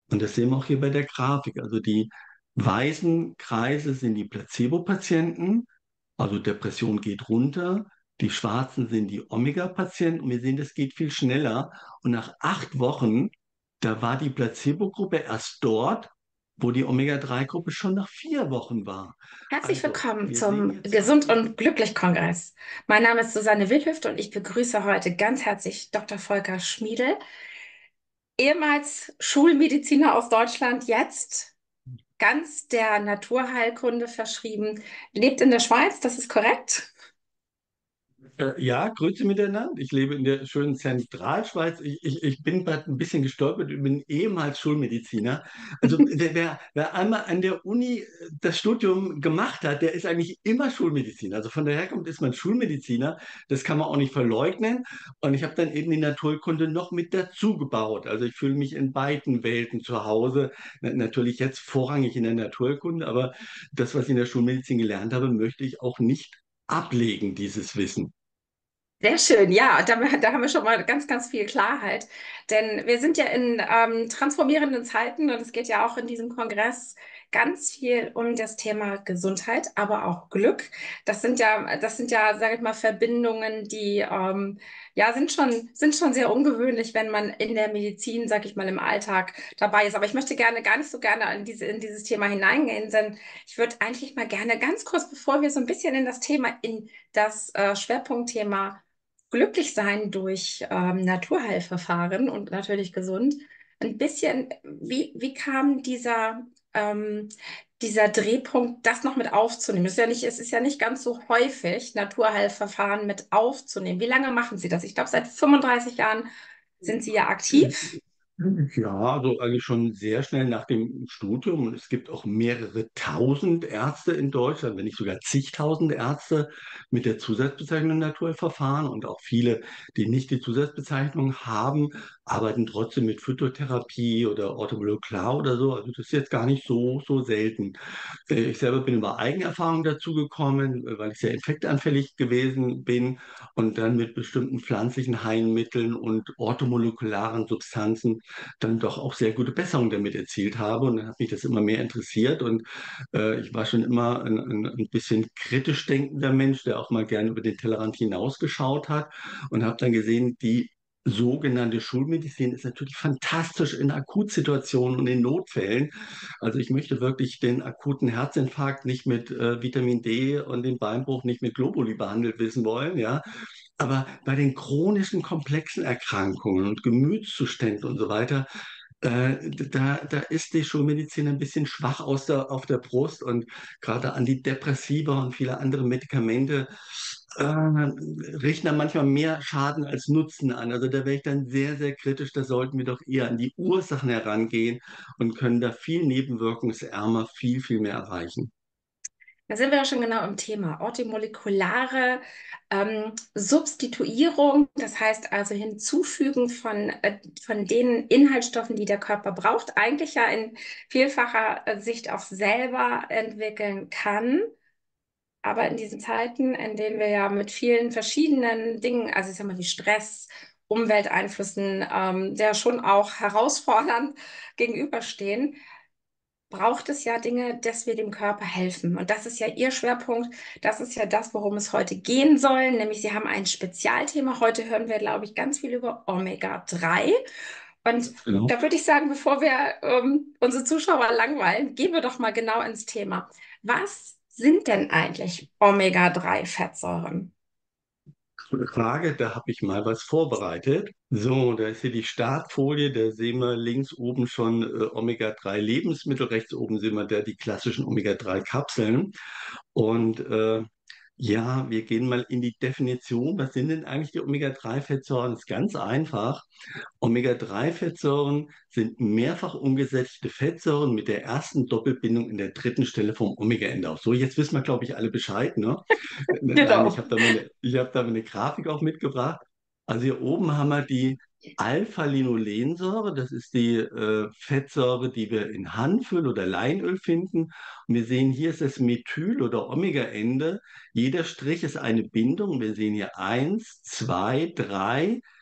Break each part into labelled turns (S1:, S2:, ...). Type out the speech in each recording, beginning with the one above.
S1: Und das sehen wir auch hier bei der Grafik. Also die weißen Kreise sind die Placebo-Patienten, also Depression geht runter. Die schwarzen sind die Omega-Patienten. Und wir sehen, das geht viel schneller. Und nach 8 Wochen, da war die Placebo-Gruppe erst dort, wo die Omega-3-Gruppe schon nach 4 Wochen war.
S2: Herzlich
S1: Also
S2: willkommen
S1: wir sehen
S2: zum
S1: hier zwei
S2: Gesund und
S1: Effekte.
S2: Glücklich Kongress. Mein Name ist Susanne Wilhüft und ich begrüße heute ganz herzlich Dr. Volker Schmiedel, ehemals Schulmediziner aus Deutschland, jetzt ganz der Naturheilkunde verschrieben, lebt in der Schweiz, das ist korrekt?
S1: Ja, Grüße miteinander. Ich lebe in der schönen Zentralschweiz. Ich bin gerade ein bisschen gestolpert über den ehemals Schulmediziner. Also wer einmal an der Uni das Studium gemacht hat, der ist eigentlich immer Schulmediziner. Also von der Herkunft ist man Schulmediziner. Das kann man auch nicht verleugnen. Und ich habe dann eben die Naturkunde noch mit dazu gebaut. Also ich fühle mich in beiden Welten zu Hause. Natürlich jetzt vorrangig in der Naturkunde, aber das, was ich in der Schulmedizin gelernt habe, möchte ich auch nicht ablegen, dieses Wissen.
S2: Sehr schön, ja, da haben wir schon mal ganz, ganz viel Klarheit. Denn wir sind ja in transformierenden Zeiten und es geht ja auch in diesem Kongress ganz viel um das Thema Gesundheit, aber auch Glück. Das sind ja, sage ich mal, Verbindungen, die ja sind schon sehr ungewöhnlich, wenn man in der Medizin, sage ich mal, im Alltag dabei ist. Aber ich möchte gerne gar nicht so gerne in dieses Thema hineingehen, denn ich würde eigentlich mal gerne ganz kurz, bevor wir so ein bisschen in das Thema, in das Schwerpunktthema glücklich sein durch Naturheilverfahren und natürlich gesund. Ein bisschen, wie kam dieser Drehpunkt, das noch mit aufzunehmen? Es ist ja nicht ganz so häufig, Naturheilverfahren mit aufzunehmen. Wie lange machen Sie das? Ich glaube, seit 35 Jahren sind Sie ja aktiv.
S1: Ja, also eigentlich schon sehr schnell nach dem Studium. Und es gibt auch mehrere tausend Ärzte in Deutschland, wenn nicht sogar zigtausend Ärzte mit der Zusatzbezeichnung Naturheilverfahren. Und auch viele, die nicht die Zusatzbezeichnung haben, arbeiten trotzdem mit Phytotherapie oder Orthomolekular oder so. Also das ist jetzt gar nicht so selten. Ich selber bin über Eigenerfahrung dazu gekommen, weil ich sehr infektanfällig gewesen bin und dann mit bestimmten pflanzlichen Heilmitteln und orthomolekularen Substanzen dann doch auch sehr gute Besserung damit erzielt habe. Und dann hat mich das immer mehr interessiert. Und ich war schon immer ein bisschen kritisch denkender Mensch, der auch mal gerne über den Tellerrand hinausgeschaut hat und habe dann gesehen, die sogenannte Schulmedizin ist natürlich fantastisch in Akutsituationen und in Notfällen. Also ich möchte wirklich den akuten Herzinfarkt nicht mit Vitamin D und den Beinbruch nicht mit Globuli behandelt wissen wollen, ja. Aber bei den chronischen, komplexen Erkrankungen und Gemütszuständen und so weiter, da ist die Schulmedizin ein bisschen schwach auf der Brust und gerade Antidepressiva und viele andere Medikamente richten dann manchmal mehr Schaden als Nutzen an. Also da wäre ich dann sehr kritisch. Da sollten wir doch eher an die Ursachen herangehen und können da viel nebenwirkungsärmer viel mehr erreichen.
S2: Da sind wir ja schon genau im Thema. Orthomolekulare Substituierung, das heißt also Hinzufügen von den Inhaltsstoffen, die der Körper braucht, eigentlich ja in vielfacher Sicht auch selber entwickeln kann. Aber in diesen Zeiten, in denen wir ja mit vielen verschiedenen Dingen, also ich sag mal wie Stress, Umwelteinflüssen, der schon auch herausfordernd gegenüberstehen, braucht es ja Dinge, dass wir dem Körper helfen. Und das ist ja Ihr Schwerpunkt. Das ist ja das, worum es heute gehen soll. Nämlich, Sie haben ein Spezialthema. Heute hören wir, glaube ich, ganz viel über Omega-3. Und
S1: Genau.
S2: da würde ich sagen, bevor wir unsere Zuschauer langweilen, gehen wir doch mal genau ins Thema. Was sind denn eigentlich Omega-3-Fettsäuren?
S1: Gute Frage, da habe ich mal was vorbereitet. So, da ist hier die Startfolie, da sehen wir links oben schon Omega-3 Lebensmittel, rechts oben sehen wir da die klassischen Omega-3 Kapseln. Und ja, wir gehen mal in die Definition. Was sind denn eigentlich die Omega-3 Fettsäuren? Das ist ganz einfach. Omega-3 Fettsäuren sind mehrfach umgesättigte Fettsäuren mit der ersten Doppelbindung in der dritten Stelle vom Omega-Ende auf. So, jetzt wissen wir, glaube ich, alle Bescheid, ne? Nein,
S2: Genau.
S1: ich habe da mal eine Grafik auch mitgebracht. Also hier oben haben wir die Alpha-Linolensäure. Das ist die Fettsäure, die wir in Hanföl oder Leinöl finden. Und wir sehen, hier ist das Methyl- oder Omega-Ende. Jeder Strich ist eine Bindung. Wir sehen hier eins, zwei, drei.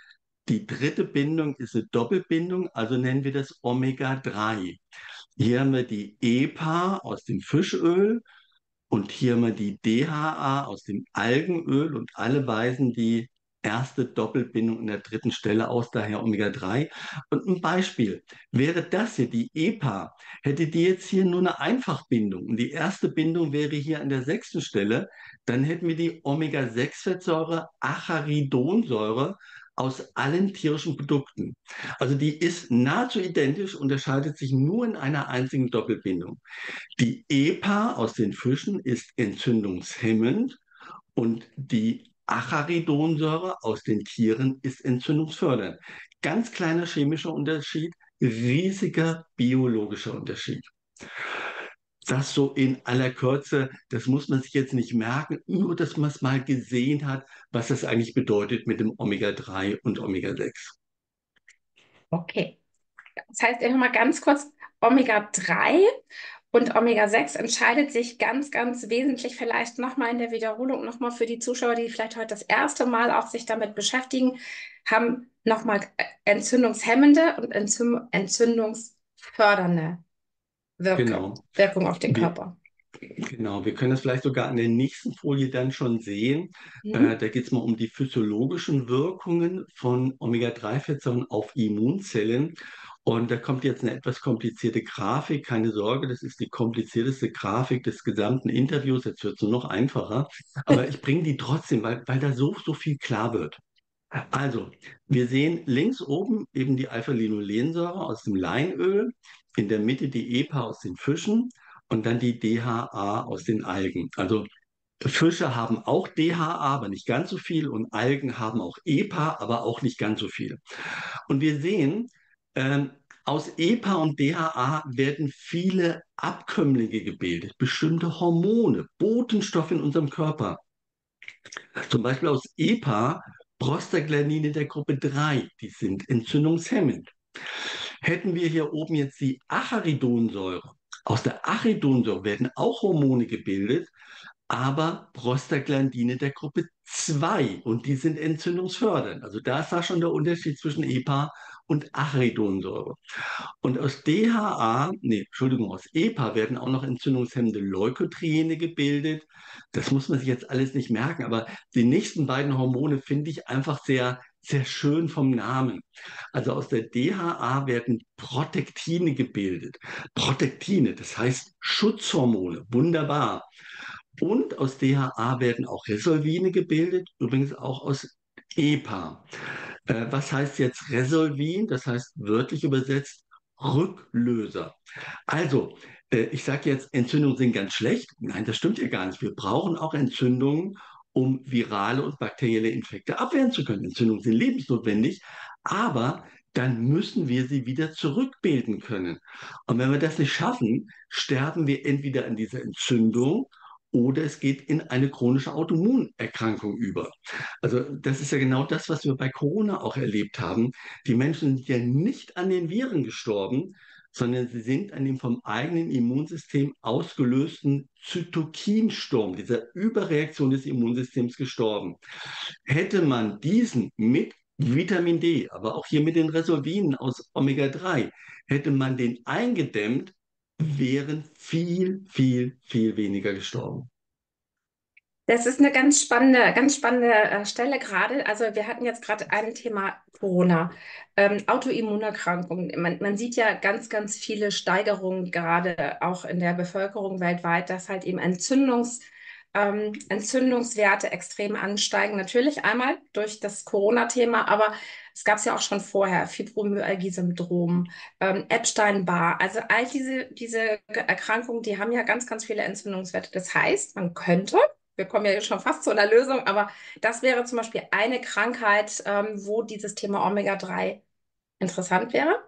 S1: Die dritte Bindung ist eine Doppelbindung, also nennen wir das Omega-3. Hier haben wir die EPA aus dem Fischöl und hier haben wir die DHA aus dem Algenöl und alle weisen die erste Doppelbindung in der dritten Stelle aus, daher Omega-3. Und ein Beispiel, wäre das hier, die EPA, hätte die jetzt hier nur eine Einfachbindung und die erste Bindung wäre hier an der sechsten Stelle, dann hätten wir die Omega-6-Fettsäure Acharidonsäure aus allen tierischen Produkten. Also die ist nahezu identisch, unterscheidet sich nur in einer einzigen Doppelbindung. Die EPA aus den Fischen ist entzündungshemmend und die Acharidonsäure aus den Tieren ist entzündungsfördernd. Ganz kleiner chemischer Unterschied, riesiger biologischer Unterschied. Das so in aller Kürze, das muss man sich jetzt nicht merken, nur dass man es mal gesehen hat, was das eigentlich bedeutet mit dem Omega-3 und Omega-6.
S2: Okay. Das heißt, einfach mal ganz kurz, Omega-3 und Omega-6 entscheidet sich ganz, ganz wesentlich vielleicht nochmal in der Wiederholung, nochmal für die Zuschauer, die vielleicht heute das erste Mal auch sich damit beschäftigen, haben nochmal entzündungshemmende und entzündungsfördernde
S1: Genau.
S2: Wirkung auf den
S1: Wir,
S2: Körper.
S1: Genau, wir können das vielleicht sogar an der nächsten Folie dann schon sehen.
S2: Mhm.
S1: Da geht es mal um die physiologischen Wirkungen von Omega-3-Fettsäuren auf Immunzellen. Und da kommt jetzt eine etwas komplizierte Grafik. Keine Sorge, das ist die komplizierteste Grafik des gesamten Interviews. Jetzt wird es nur noch einfacher. Aber ich bringe die trotzdem, weil da so viel klar wird. Also, wir sehen links oben eben die Alpha-Linolensäure aus dem Leinöl, in der Mitte die EPA aus den Fischen und dann die DHA aus den Algen. Also Fische haben auch DHA, aber nicht ganz so viel und Algen haben auch EPA, aber auch nicht ganz so viel. Und wir sehen, ähm, aus EPA und DHA werden viele Abkömmlinge gebildet, bestimmte Hormone, Botenstoffe in unserem Körper. Zum Beispiel aus EPA Prostaglandine der Gruppe 3, die sind entzündungshemmend. Hätten wir hier oben jetzt die Acharidonsäure, aus der Acharidonsäure werden auch Hormone gebildet, aber Prostaglandine der Gruppe 2 und die sind entzündungsfördernd. Also da ist da schon der Unterschied zwischen EPA und Acharidonsäure. Und aus DHA, nee, Entschuldigung, aus EPA werden auch noch entzündungshemmende Leukotriene gebildet. Das muss man sich jetzt alles nicht merken, aber die nächsten beiden Hormone finde ich einfach sehr schön vom Namen. Also aus der DHA werden Protektine gebildet. Protektine, das heißt Schutzhormone, wunderbar. Und aus DHA werden auch Resolvine gebildet, übrigens auch aus EPA. Was heißt jetzt Resolvin? Das heißt wörtlich übersetzt Rücklöser. Also, ich sage jetzt, Entzündungen sind ganz schlecht. Nein, das stimmt ja gar nicht. Wir brauchen auch Entzündungen, um virale und bakterielle Infekte abwehren zu können. Entzündungen sind lebensnotwendig, aber dann müssen wir sie wieder zurückbilden können. Und wenn wir das nicht schaffen, sterben wir entweder an dieser Entzündung oder es geht in eine chronische Autoimmunerkrankung über. Also das ist ja genau das, was wir bei Corona auch erlebt haben. Die Menschen sind ja nicht an den Viren gestorben, sondern sie sind an dem vom eigenen Immunsystem ausgelösten Zytokinsturm, dieser Überreaktion des Immunsystems gestorben. Hätte man diesen mit Vitamin D, aber auch hier mit den Resolvinen aus Omega-3, hätte man den eingedämmt, wären viel weniger gestorben.
S2: Das ist eine ganz spannende Stelle gerade. Also wir hatten jetzt gerade ein Thema Corona, Autoimmunerkrankungen. Man sieht ja ganz, ganz viele Steigerungen gerade auch in der Bevölkerung weltweit, dass halt eben Entzündungswerte extrem ansteigen. Natürlich einmal durch das Corona-Thema, aber es gab es ja auch schon vorher, Fibromyalgie-Syndrom, Epstein-Barr. Also all diese Erkrankungen, die haben ja ganz, ganz viele Entzündungswerte. Das heißt, man könnte, wir kommen ja jetzt schon fast zu einer Lösung, aber das wäre zum Beispiel eine Krankheit, wo dieses Thema Omega-3 interessant wäre.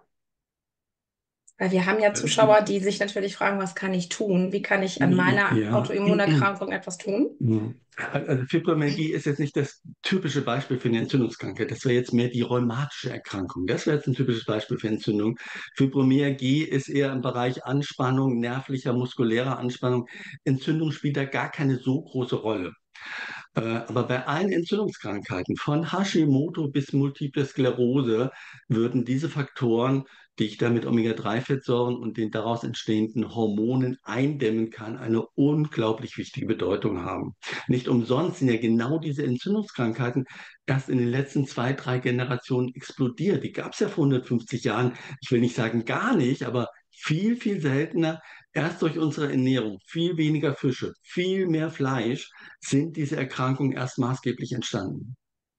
S2: Weil wir haben ja Zuschauer, die sich natürlich fragen, was kann ich tun? Wie kann ich an meiner
S1: Ja,
S2: Autoimmunerkrankung etwas tun?
S1: Also Fibromyalgie ist jetzt nicht das typische Beispiel für eine Entzündungskrankheit. Das wäre jetzt mehr die rheumatische Erkrankung. Das wäre jetzt ein typisches Beispiel für Entzündung. Fibromyalgie ist eher im Bereich Anspannung, nervlicher, muskulärer Anspannung. Entzündung spielt da gar keine so große Rolle. Aber bei allen Entzündungskrankheiten, von Hashimoto bis Multiple Sklerose, würden diese Faktoren, die ich da mit Omega-3-Fettsäuren und den daraus entstehenden Hormonen eindämmen kann, eine unglaublich wichtige Bedeutung haben. Nicht umsonst sind ja genau diese Entzündungskrankheiten erst in den letzten zwei, drei Generationen explodiert. Die gab es ja vor 150 Jahren. Ich will nicht sagen gar nicht, aber viel, viel seltener. Erst durch unsere Ernährung, viel weniger Fische, viel mehr Fleisch sind diese Erkrankungen erst maßgeblich entstanden.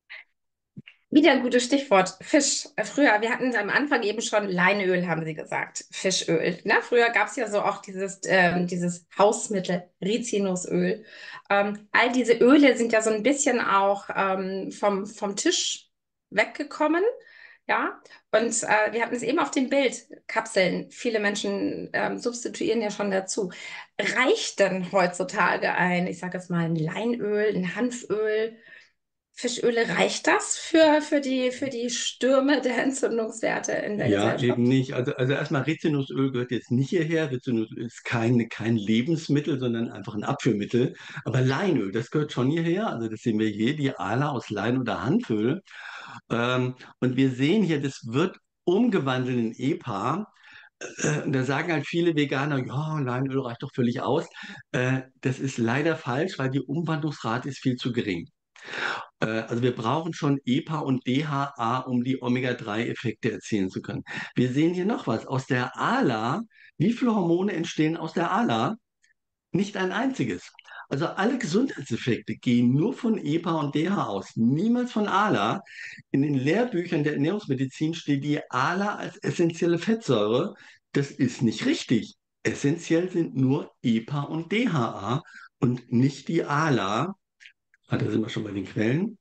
S2: Wieder ein gutes Stichwort, Fisch. Früher, wir hatten am Anfang eben schon Leinöl, haben Sie gesagt, Fischöl. Ne? Früher gab es ja so auch dieses Hausmittel, Rizinusöl. All diese Öle sind ja so ein bisschen auch vom Tisch weggekommen. Ja, und wir hatten es eben auf dem Bild, Kapseln. Viele Menschen substituieren ja schon dazu. Reicht denn heutzutage ich sage jetzt mal, ein Leinöl, ein Hanföl? Fischöle, reicht das für die Stürme der Entzündungswerte in der
S1: Ja, eben
S2: Gesellschaft?
S1: nicht. Also erstmal Rizinusöl gehört jetzt nicht hierher. Rizinusöl ist kein Lebensmittel, sondern einfach ein Abführmittel. Aber Leinöl, das gehört schon hierher. Also das sehen wir hier, die Ala aus Lein oder Hanföl. Und wir sehen hier, das wird umgewandelt in EPA. Und da sagen halt viele Veganer, ja, Leinöl reicht doch völlig aus. Das ist leider falsch, weil die Umwandlungsrate ist viel zu gering. Also wir brauchen schon EPA und DHA, um die Omega-3-Effekte erzielen zu können. Wir sehen hier noch was. Aus der ALA, wie viele Hormone entstehen aus der ALA? Nicht ein einziges. Also alle Gesundheitseffekte gehen nur von EPA und DHA aus, niemals von ALA. In den Lehrbüchern der Ernährungsmedizin steht die ALA als essentielle Fettsäure. Das ist nicht richtig. Essentiell sind nur EPA und DHA und nicht die ALA. Ah, da sind wir schon bei den Quellen.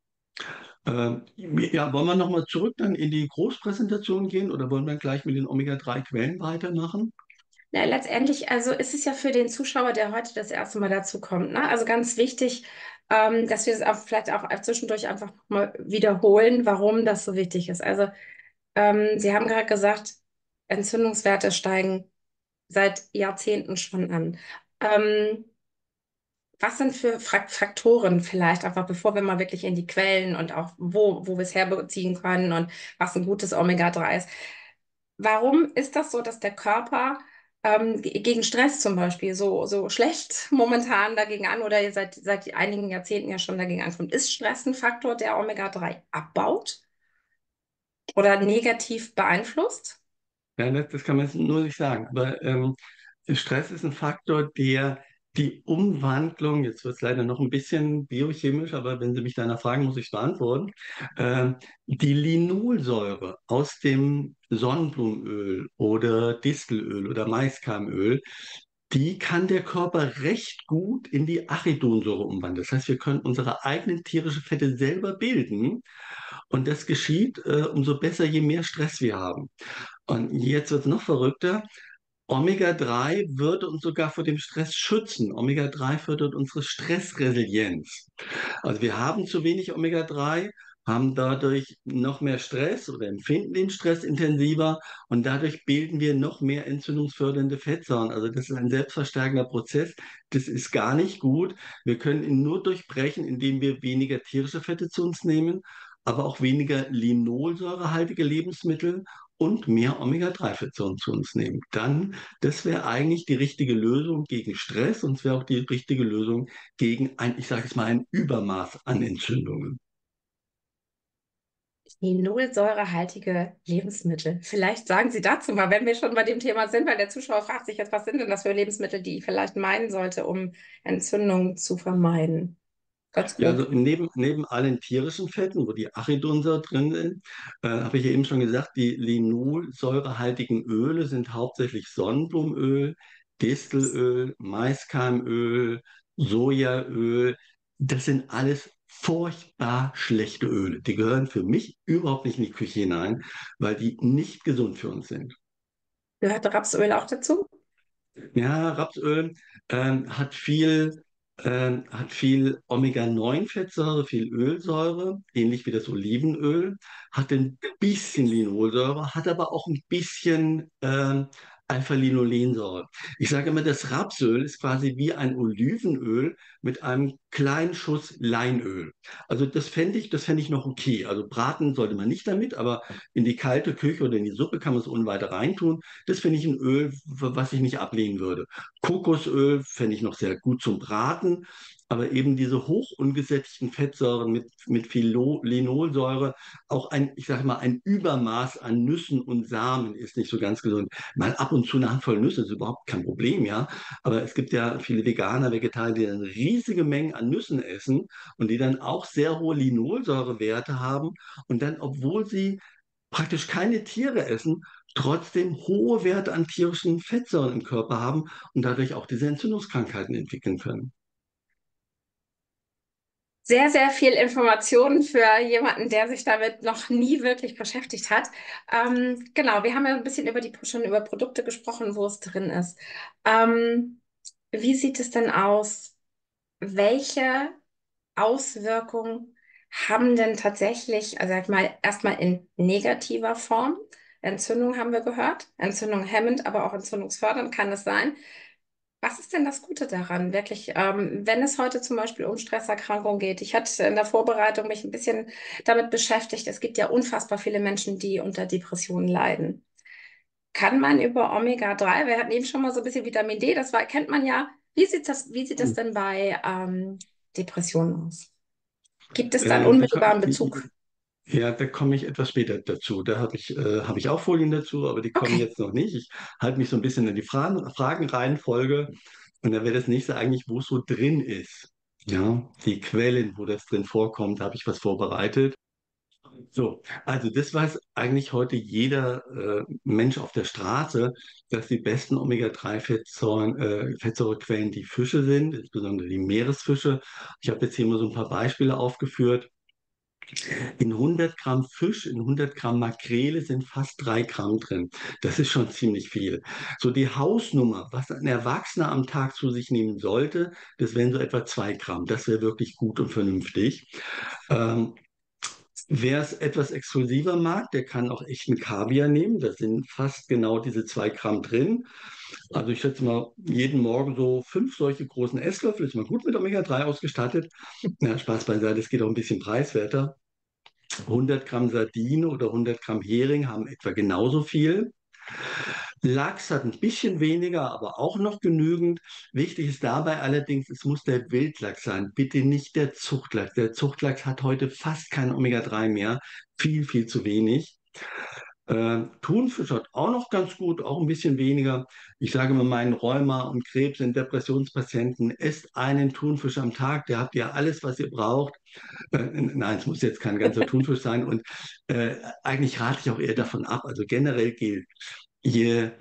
S1: Ja, wollen wir nochmal zurück dann in die Großpräsentation gehen oder wollen wir gleich mit den Omega-3-Quellen weitermachen?
S2: Na, letztendlich, also ist es ja für den Zuschauer, der heute das erste Mal dazu kommt, ne? Also ganz wichtig, dass wir es auch vielleicht auch zwischendurch einfach mal wiederholen, warum das so wichtig ist. Also Sie haben gerade gesagt, Entzündungswerte steigen seit Jahrzehnten schon an. Ähm, Was sind für Faktoren vielleicht, einfach bevor wir mal wirklich in die Quellen und auch wo wir es herbeziehen können und was ein gutes Omega-3 ist? Warum ist das so, dass der Körper gegen Stress zum Beispiel so schlecht momentan dagegen an oder seit einigen Jahrzehnten ja schon dagegen ankommt? Ist Stress ein Faktor, der Omega-3 abbaut oder negativ beeinflusst?
S1: Ja, das kann man jetzt nur nicht sagen. Aber Stress ist ein Faktor, der die Umwandlung, jetzt wird es leider noch ein bisschen biochemisch, aber wenn Sie mich danach fragen, muss ich es beantworten. Die Linolsäure aus dem Sonnenblumenöl oder Distelöl oder Maiskeimöl, die kann der Körper recht gut in die Arachidonsäure umwandeln. Das heißt, wir können unsere eigenen tierischen Fette selber bilden. Und das geschieht, umso besser, je mehr Stress wir haben. Und jetzt wird es noch verrückter. Omega-3 würde uns sogar vor dem Stress schützen. Omega-3 fördert unsere Stressresilienz. Also wir haben zu wenig Omega-3, haben dadurch noch mehr Stress oder empfinden den Stress intensiver und dadurch bilden wir noch mehr entzündungsfördernde Fettsäuren. Also das ist ein selbstverstärkender Prozess. Das ist gar nicht gut. Wir können ihn nur durchbrechen, indem wir weniger tierische Fette zu uns nehmen, aber auch weniger linolsäurehaltige Lebensmittel und mehr Omega-3-Fettsäuren zu uns nehmen. Dann, das wäre eigentlich die richtige Lösung gegen Stress und es wäre auch die richtige Lösung gegen ich sage es mal, ein Übermaß an Entzündungen.
S2: Linolsäurehaltige Lebensmittel. Vielleicht sagen Sie dazu mal, wenn wir schon bei dem Thema sind, weil der Zuschauer fragt sich jetzt, was sind denn das für Lebensmittel, die ich vielleicht meinen sollte, um Entzündungen zu vermeiden? Ganz
S1: Ja, also
S2: grob.
S1: neben allen tierischen Fetten, wo die Arachidonsäure drin sind, habe ich ja eben schon gesagt, die linolsäurehaltigen Öle sind hauptsächlich Sonnenblumenöl, Distelöl, Maiskeimöl, Sojaöl. Das sind alles furchtbar schlechte Öle. Die gehören für mich überhaupt nicht in die Küche hinein, weil die nicht gesund für uns sind.
S2: Gehört Rapsöl auch dazu?
S1: Ja, Rapsöl hat viel Omega-9-Fettsäure, viel Ölsäure, ähnlich wie das Olivenöl, hat ein bisschen Linolsäure, hat aber auch ein bisschen Alpha-Linolensäure. Ich sage immer, das Rapsöl ist quasi wie ein Olivenöl mit einem kleinen Schuss Leinöl. Also das fände ich noch okay. Also braten sollte man nicht damit, aber in die kalte Küche oder in die Suppe kann man es ohne weiter reintun. Das finde ich ein Öl, was ich nicht ablehnen würde. Kokosöl fände ich noch sehr gut zum Braten. Aber eben diese hoch ungesättigten Fettsäuren mit viel Linolsäure, auch ein, ich sage mal, ein Übermaß an Nüssen und Samen ist nicht so ganz gesund. Mal ab und zu eine Handvoll Nüsse ist überhaupt kein Problem, ja. Aber es gibt ja viele Veganer, Vegetarier, die dann riesige Mengen an Nüssen essen und die dann auch sehr hohe Linolsäurewerte haben und dann, obwohl sie praktisch keine Tiere essen, trotzdem hohe Werte an tierischen Fettsäuren im Körper haben und dadurch auch diese Entzündungskrankheiten entwickeln können.
S2: Sehr, sehr viel Informationen für jemanden, der sich damit noch nie wirklich beschäftigt hat. Genau, wir haben ja ein bisschen schon über Produkte gesprochen, wo es drin ist. Ähm, Wie sieht es denn aus? Welche Auswirkungen haben denn tatsächlich, also sag ich mal, erstmal in negativer Form? Entzündung haben wir gehört, Entzündung hemmend, aber auch entzündungsfördernd kann es sein. Was ist denn das Gute daran, wirklich, wenn es heute zum Beispiel um Stresserkrankungen geht? Ich hatte in der Vorbereitung mich ein bisschen damit beschäftigt. Es gibt ja unfassbar viele Menschen, die unter Depressionen leiden. Kann man über Omega-3, wir hatten eben schon mal so ein bisschen Vitamin D, das war, kennt man ja. Wie sieht das denn bei Depressionen aus? Gibt es da einen
S1: Äh, da, ko-
S2: unmittelbaren Bezug?
S1: ja, da komme ich etwas später dazu. Da hab ich auch Folien dazu, aber die kommen
S2: Okay.
S1: jetzt noch nicht. Ich halte mich so ein bisschen in die Fragenreihenfolge und dann wäre das nächste eigentlich, wo es so drin ist. Ja, die Quellen, wo das drin vorkommt, da habe ich was vorbereitet. So, also das weiß eigentlich heute jeder Mensch auf der Straße, dass die besten Omega-3-Fettsäuren, Fettsäurequellen die Fische sind, insbesondere die Meeresfische. Ich habe jetzt hier mal so ein paar Beispiele aufgeführt. In 100 Gramm Fisch, in 100 Gramm Makrele sind fast 3 Gramm drin. Das ist schon ziemlich viel. So die Hausnummer, was ein Erwachsener am Tag zu sich nehmen sollte, das wären so etwa 2 Gramm. Das wäre wirklich gut und vernünftig. Ähm, Wer es etwas exklusiver mag, der kann auch echten Kaviar nehmen. Da sind fast genau diese 2 Gramm drin. Also ich schätze mal, jeden Morgen so 5 solche großen Esslöffel, ist mal gut mit Omega-3 ausgestattet. Ja, Spaß beiseite, es geht auch ein bisschen preiswerter. 100 Gramm Sardine oder 100 Gramm Hering haben etwa genauso viel. Lachs hat ein bisschen weniger, aber auch noch genügend. Wichtig ist dabei allerdings, es muss der Wildlachs sein, bitte nicht der Zuchtlachs. Der Zuchtlachs hat heute fast kein Omega-3 mehr, viel, viel zu wenig. Thunfisch hat auch noch ganz gut, auch ein bisschen weniger. Ich sage immer meinen Rheuma- und Krebs- und Depressionspatienten, esst einen Thunfisch am Tag, der habt ihr alles, was ihr braucht. Nein, es muss jetzt kein ganzer Thunfisch sein und eigentlich rate ich auch eher davon ab. Also generell gilt, je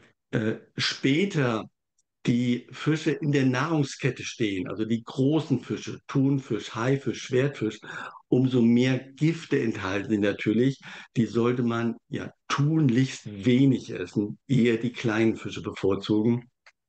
S1: später die Fische in der Nahrungskette stehen, also die großen Fische, Thunfisch, Haifisch, Schwertfisch, umso mehr Gifte enthalten sie natürlich. Die sollte man ja tunlichst wenig essen, eher die kleinen Fische bevorzugen.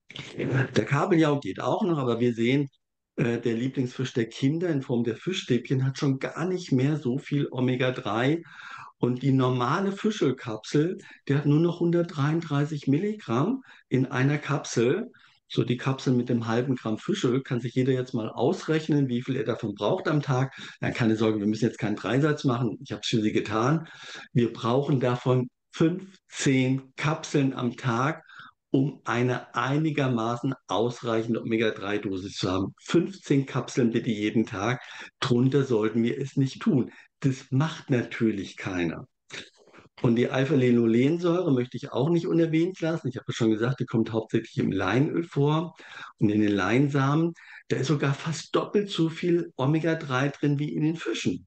S1: Der Kabeljau geht auch noch, aber wir sehen, der Lieblingsfisch der Kinder in Form der Fischstäbchen hat schon gar nicht mehr so viel Omega-3. Und die normale Fischölkapsel, die hat nur noch 133 Milligramm in einer Kapsel. So die Kapsel mit dem halben Gramm Fischöl kann sich jeder jetzt mal ausrechnen, wie viel er davon braucht am Tag. Ja, keine Sorge, wir müssen jetzt keinen Dreisatz machen. Ich habe es für Sie getan. Wir brauchen davon 15 Kapseln am Tag, um eine einigermaßen ausreichende Omega-3-Dosis zu haben. 15 Kapseln bitte jeden Tag. Drunter sollten wir es nicht tun. Das macht natürlich keiner. Und die Alpha-Linolensäure möchte ich auch nicht unerwähnt lassen. Ich habe ja schon gesagt, die kommt hauptsächlich im Leinöl vor und in den Leinsamen. Da ist sogar fast doppelt so viel Omega-3 drin wie in den Fischen.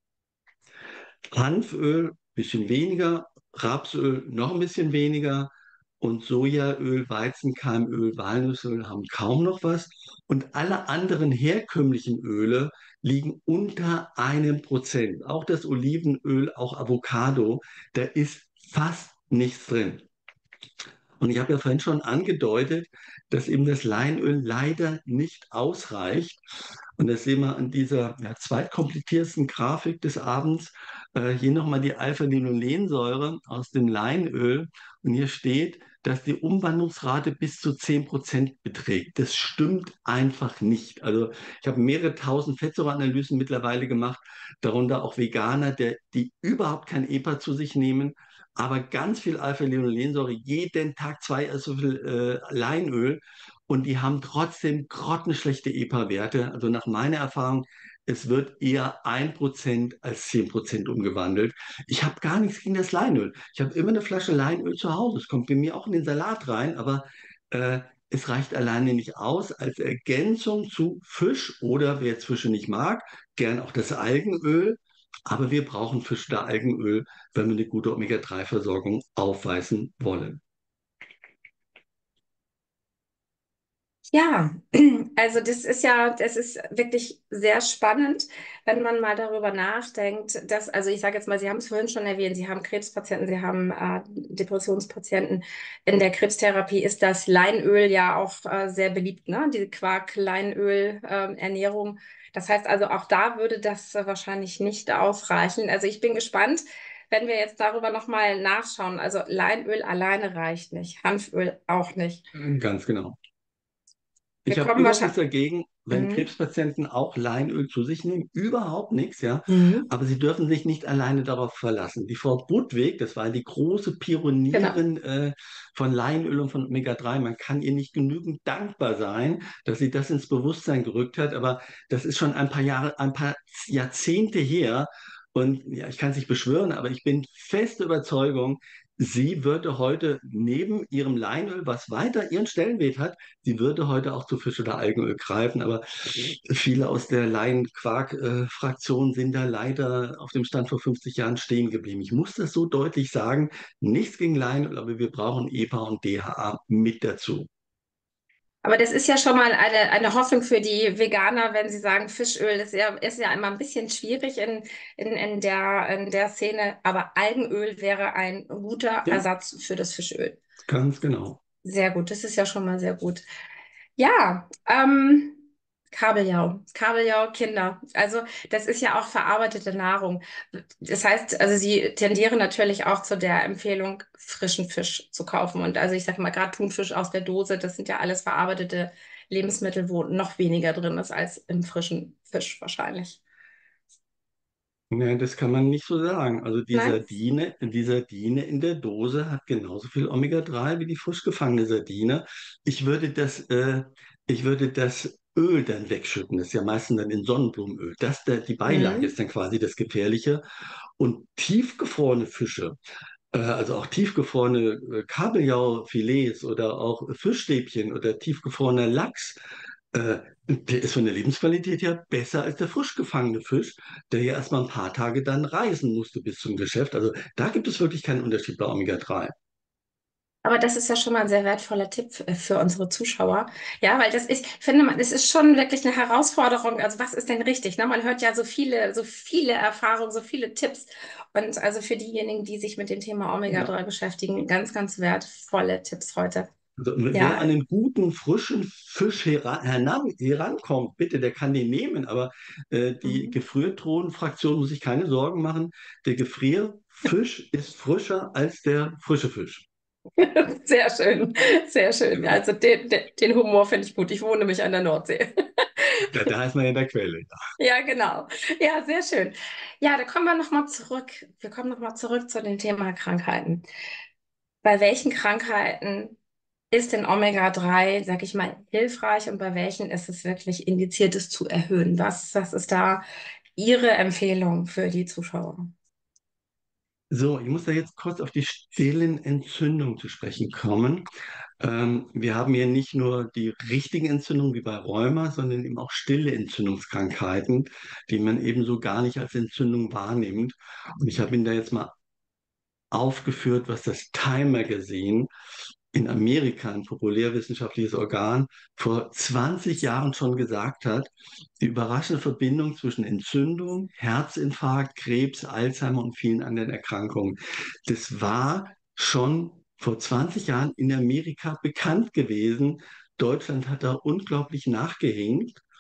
S1: Hanföl bisschen weniger, Rapsöl noch ein bisschen weniger und Sojaöl, Weizenkeimöl, Walnussöl haben kaum noch was. Und alle anderen herkömmlichen Öle liegen unter 1%. Auch das Olivenöl, auch Avocado, da ist fast nichts drin. Und ich habe ja vorhin schon angedeutet, dass eben das Leinöl leider nicht ausreicht. Und das sehen wir an dieser zweitkompliziertesten Grafik des Abends. Hier nochmal die Alpha-Linolensäure aus dem Leinöl. Und hier steht, dass die Umwandlungsrate bis zu 10% beträgt. Das stimmt einfach nicht. Also ich habe mehrere tausend Fettsäureanalysen mittlerweile gemacht, darunter auch Veganer, die überhaupt kein EPA zu sich nehmen, aber ganz viel Alpha-Linolensäure, jeden Tag zwei, also so viel Leinöl. Und die haben trotzdem grottenschlechte EPA-Werte. Also nach meiner Erfahrung, es wird eher 1% als 10% umgewandelt. Ich habe gar nichts gegen das Leinöl. Ich habe immer eine Flasche Leinöl zu Hause. Es kommt bei mir auch in den Salat rein, aber äh, es reicht alleine nicht aus als Ergänzung zu Fisch oder wer jetzt Fische nicht mag, gern auch das Algenöl. Aber wir brauchen Fisch oder Algenöl, wenn wir eine gute Omega-3-Versorgung aufweisen wollen.
S2: Ja, also das ist wirklich sehr spannend, wenn man mal darüber nachdenkt, dass, also ich sage jetzt mal, Sie haben es vorhin schon erwähnt, Sie haben Krebspatienten, Sie haben Depressionspatienten. In der Krebstherapie ist das Leinöl ja auch sehr beliebt, ne? Die Quark-Leinöl-Ernährung. Das heißt also, auch da würde das wahrscheinlich nicht ausreichen. Also ich bin gespannt, wenn wir jetzt darüber nochmal nachschauen. Also Leinöl alleine reicht nicht, Hanföl auch nicht.
S1: Ganz genau.
S2: Wir
S1: Ich habe
S2: kommen
S1: überhaupt nichts
S2: wahrscheinlich.
S1: dagegen, wenn
S2: Mhm.
S1: Krebspatienten auch Leinöl zu sich nehmen. Überhaupt nichts, ja.
S2: Mhm.
S1: Aber sie dürfen sich nicht alleine darauf verlassen. Die Frau Budwig, das war die große
S2: Genau.
S1: Pionierin von Leinöl und von Omega-3. Man kann ihr nicht genügend dankbar sein, dass sie das ins Bewusstsein gerückt hat. Aber das ist schon ein paar Jahre, ein paar Jahrzehnte her. Und ja, ich kann es nicht beschwören, aber ich bin feste Überzeugung, sie würde heute neben ihrem Leinöl, was weiter ihren Stellenwert hat, sie würde heute auch zu Fisch oder Algenöl greifen, aber viele aus der Laien-Quark-Fraktion sind da leider auf dem Stand vor 50 Jahren stehen geblieben. Ich muss das so deutlich sagen. Nichts gegen Leinöl, aber wir brauchen EPA und DHA mit dazu.
S2: Aber das ist ja schon mal eine Hoffnung für die Veganer, wenn sie sagen, Fischöl ist ja immer ein bisschen schwierig in der Szene, aber Algenöl wäre ein guter
S1: Ja,
S2: Ersatz für das Fischöl.
S1: ganz genau.
S2: Sehr gut, das ist ja schon mal sehr gut. Ja, Kabeljau, Kinder. Also das ist ja auch verarbeitete Nahrung. Das heißt, also Sie tendieren natürlich auch zu der Empfehlung, frischen Fisch zu kaufen. Und also ich sage mal, gerade Thunfisch aus der Dose, das sind ja alles verarbeitete Lebensmittel, wo noch weniger drin ist als im frischen Fisch wahrscheinlich.
S1: Ja, das kann man nicht so sagen. Also
S2: Nein?
S1: Die Sardine in der Dose hat genauso viel Omega-3 wie die frisch gefangene Sardine. Ich würde ich würde das Öl dann wegschütten. Das ist ja meistens dann in Sonnenblumenöl. Die Beilage ist
S2: Mhm.
S1: dann quasi das Gefährliche. Und tiefgefrorene Fische, also auch tiefgefrorene Kabeljaufilets oder auch Fischstäbchen oder tiefgefrorener Lachs, der ist von der Lebensqualität her besser als der frisch gefangene Fisch, der ja erstmal ein paar Tage dann reisen musste bis zum Geschäft. Also da gibt es wirklich keinen Unterschied bei Omega-3.
S2: Aber das ist ja schon mal ein sehr wertvoller Tipp für unsere Zuschauer. Ja, weil das ist, ich finde, es ist schon wirklich eine Herausforderung. Also was ist denn richtig? Ne? Man hört ja so viele Erfahrungen, so viele Tipps. Und also für diejenigen, die sich mit dem Thema
S1: Ja.
S2: Omega-3 beschäftigen, ganz, ganz wertvolle Tipps heute.
S1: Also, wer
S2: Ja.
S1: an einen guten, frischen Fisch herankommt, bitte, der kann den nehmen. Aber die
S2: Mhm.
S1: Gefriertruhenfraktion muss sich keine Sorgen machen. Der Gefrierfisch ist frischer als der frische Fisch.
S2: Sehr schön, sehr schön.
S1: Genau.
S2: Also den Humor finde ich gut. Ich wohne nämlich an der Nordsee.
S1: Ja, da ist man ja in der Quelle.
S2: Ja, genau. Ja, sehr schön. Ja, da kommen wir nochmal zurück. Wir kommen nochmal zurück zu dem Thema Krankheiten. Bei welchen Krankheiten ist denn Omega-3, sag ich mal, hilfreich und bei welchen ist es wirklich indiziert, es zu erhöhen? Was ist da Ihre Empfehlung für die Zuschauer?
S1: So, ich muss da jetzt kurz auf die stillen Entzündungen zu sprechen kommen. Wir haben hier nicht nur die richtigen Entzündungen wie bei Rheuma, sondern eben auch stille Entzündungskrankheiten, die man eben so gar nicht als Entzündung wahrnimmt. Und ich habe Ihnen da jetzt mal aufgeführt, was das Time Magazine in Amerika, ein populärwissenschaftliches Organ, vor 20 Jahren schon gesagt hat, die überraschende Verbindung zwischen Entzündung, Herzinfarkt, Krebs, Alzheimer und vielen anderen Erkrankungen. Das war schon vor 20 Jahren in Amerika bekannt gewesen. Deutschland hat da unglaublich nachgehinkt.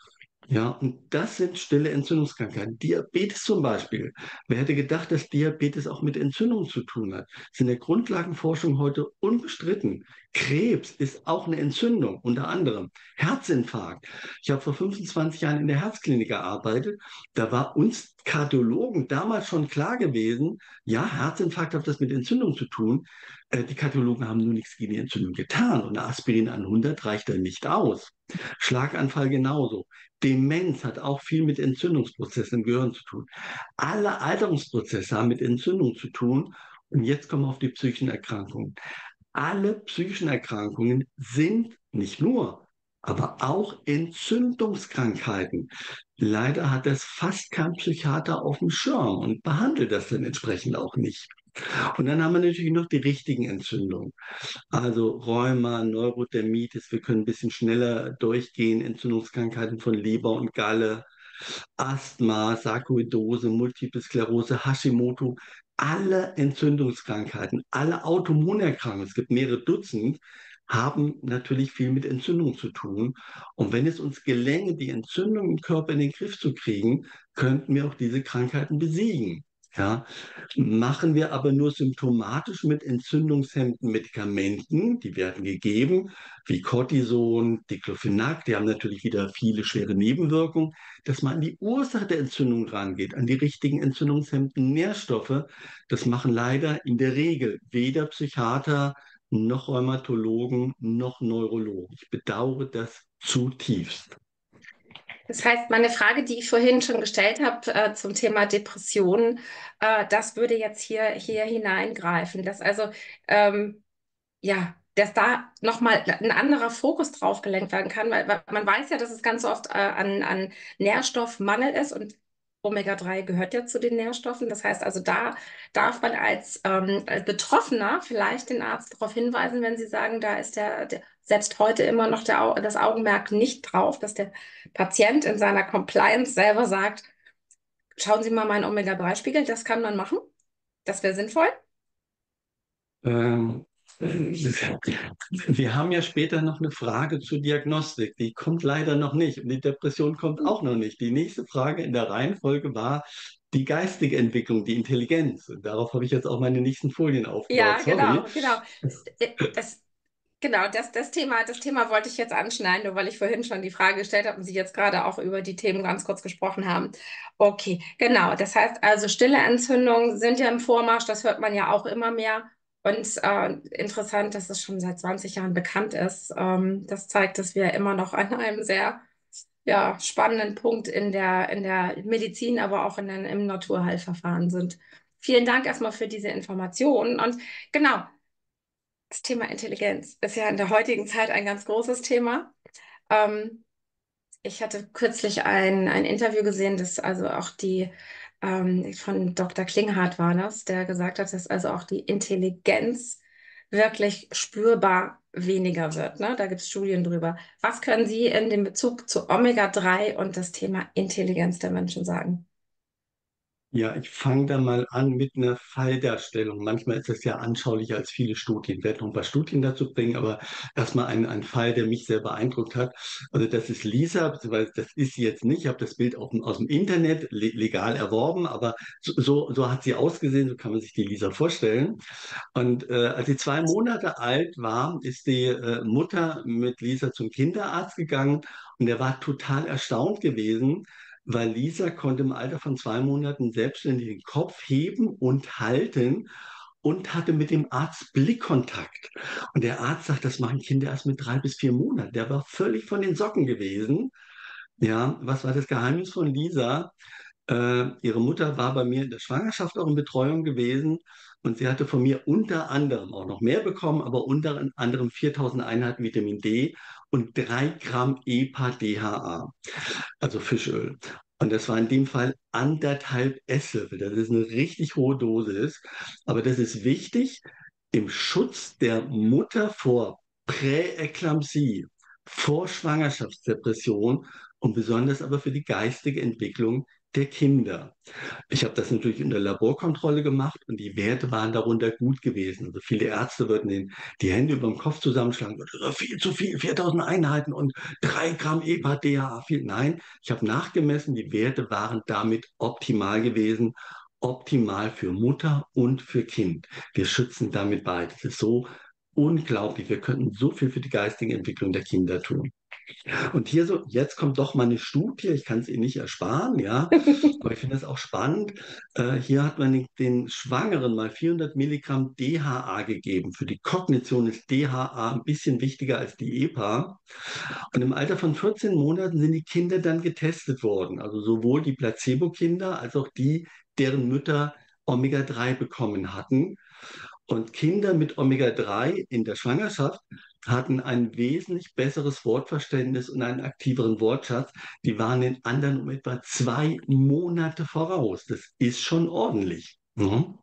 S1: Ja, und das sind stille Entzündungskrankheiten. Diabetes zum Beispiel. Wer hätte gedacht, dass Diabetes auch mit Entzündungen zu tun hat? Das ist in der Grundlagenforschung heute unbestritten. Krebs ist auch eine Entzündung, unter anderem. Herzinfarkt. Ich habe vor 25 Jahren in der Herzklinik gearbeitet. Da war uns Kardiologen damals schon klar gewesen, ja, Herzinfarkt hat das mit Entzündung zu tun. Die Kardiologen haben nur nichts gegen die Entzündung getan und eine Aspirin an 100 reicht da nicht aus. Schlaganfall genauso. Demenz hat auch viel mit Entzündungsprozessen im Gehirn zu tun. Alle Alterungsprozesse haben mit Entzündung zu tun. Und jetzt kommen wir auf die psychischen Erkrankungen. Alle psychischen Erkrankungen sind nicht nur, aber auch Entzündungskrankheiten. Leider hat das fast kein Psychiater auf dem Schirm und behandelt das dann entsprechend auch nicht. Und dann haben wir natürlich noch die richtigen Entzündungen. Also Rheuma, Neurodermitis, wir können ein bisschen schneller durchgehen, Entzündungskrankheiten von Leber und Galle, Asthma, Sarkoidose, Multiple Sklerose, Hashimoto, alle Entzündungskrankheiten, alle Autoimmunerkrankungen, es gibt mehrere Dutzend, haben natürlich viel mit Entzündung zu tun. Und wenn es uns gelänge, die Entzündung im Körper in den Griff zu kriegen, könnten wir auch diese Krankheiten besiegen. Ja, machen wir aber nur symptomatisch mit entzündungshemmenden Medikamenten, die werden gegeben, wie Cortison, Diclofenac, die haben natürlich wieder viele schwere Nebenwirkungen, dass man an die Ursache der Entzündung rangeht, an die richtigen entzündungshemmenden Nährstoffe. Das machen leider in der Regel weder Psychiater noch Rheumatologen noch Neurologen. Ich bedauere das zutiefst.
S2: Das heißt, meine Frage, die ich vorhin schon gestellt habe, zum Thema Depressionen, das würde jetzt hier hineingreifen, dass also ja, dass da nochmal ein anderer Fokus drauf gelenkt werden kann, weil man weiß ja, dass es ganz oft an Nährstoffmangel ist und Omega-3 gehört ja zu den Nährstoffen. Das heißt also, da darf man als Betroffener vielleicht den Arzt darauf hinweisen, wenn sie sagen, da ist der selbst heute immer noch das Augenmerk nicht drauf, dass der Patient in seiner Compliance selber sagt, schauen Sie mal meinen Omega-3-Spiegel, das kann man machen, das wäre sinnvoll.
S1: Ähm, Wir haben ja später noch eine Frage zur Diagnostik. Die kommt leider noch nicht. Und die Depression kommt auch noch nicht. Die nächste Frage in der Reihenfolge war die geistige Entwicklung, die Intelligenz. Und darauf habe ich jetzt auch meine nächsten Folien aufgebaut.
S2: Ja,
S1: Sorry.
S2: genau. Das, genau, das Thema wollte ich jetzt anschneiden, nur weil ich vorhin schon die Frage gestellt habe und Sie jetzt gerade auch über die Themen ganz kurz gesprochen haben. Okay, genau. Das heißt also, stille Entzündungen sind ja im Vormarsch, das hört man ja auch immer mehr. Und interessant, dass es schon seit 20 Jahren bekannt ist. Das zeigt, dass wir immer noch an einem sehr ja, spannenden Punkt in der Medizin, aber auch im Naturheilverfahren sind. Vielen Dank erstmal für diese Informationen. Und genau, das Thema Intelligenz ist ja in der heutigen Zeit ein ganz großes Thema. Ähm, Ich hatte kürzlich ein Interview gesehen, das also auch von Dr. Klinghardt war das, der gesagt hat, dass also auch die Intelligenz wirklich spürbar weniger wird. Ne? Da gibt es Studien drüber. Was können Sie in dem Bezug zu Omega-3 und das Thema Intelligenz der Menschen sagen?
S1: Ja, ich fange da mal an mit einer Falldarstellung. Manchmal ist es ja anschaulicher als viele Studien. Ich werde noch ein paar Studien dazu bringen, aber erstmal ein Fall, der mich sehr beeindruckt hat. Also das ist Lisa, beziehungsweise das ist sie jetzt nicht. Ich habe das Bild aus dem Internet legal erworben, aber so hat sie ausgesehen, so kann man sich die Lisa vorstellen. Und als sie 2 Monate alt war, ist die Mutter mit Lisa zum Kinderarzt gegangen und der war total erstaunt gewesen, weil Lisa konnte im Alter von 2 Monaten selbstständig den Kopf heben und halten und hatte mit dem Arzt Blickkontakt. Und der Arzt sagt, das machen Kinder erst mit 3 bis 4 Monaten. Der war völlig von den Socken gewesen. Ja, was war das Geheimnis von Lisa? Ihre Mutter war bei mir in der Schwangerschaft auch in Betreuung gewesen und sie hatte von mir unter anderem auch noch mehr bekommen, aber unter anderem 4000 Einheiten Vitamin D und 3 Gramm EPA-DHA, also Fischöl. Und das war in dem Fall 1,5 Esslöffel. Das ist eine richtig hohe Dosis. Aber das ist wichtig im Schutz der Mutter vor Präeklampsie, vor Schwangerschaftsdepression und besonders aber für die geistige Entwicklung der Kinder. Ich habe das natürlich in der Laborkontrolle gemacht und die Werte waren darunter gut gewesen. Also viele Ärzte würden die Hände über dem Kopf zusammenschlagen, das ist viel zu viel, 4000 Einheiten und 3 Gramm EPA, DHA, viel. Nein, ich habe nachgemessen, die Werte waren damit optimal gewesen. Optimal für Mutter und für Kind. Wir schützen damit beide. Das ist so unglaublich. Wir könnten so viel für die geistige Entwicklung der Kinder tun. Und hier so, jetzt kommt doch mal eine Studie, ich kann es Ihnen nicht ersparen, ja, aber ich finde es auch spannend. Hier hat man den Schwangeren mal 400 Milligramm DHA gegeben. Für die Kognition ist DHA ein bisschen wichtiger als die EPA. Und im Alter von 14 Monaten sind die Kinder dann getestet worden. Also sowohl die Placebo-Kinder als auch die, deren Mütter Omega-3 bekommen hatten. Und Kinder mit Omega-3 in der Schwangerschaft hatten ein wesentlich besseres Wortverständnis und einen aktiveren Wortschatz. Die waren den anderen um etwa 2 Monate voraus. Das ist schon ordentlich. Ne?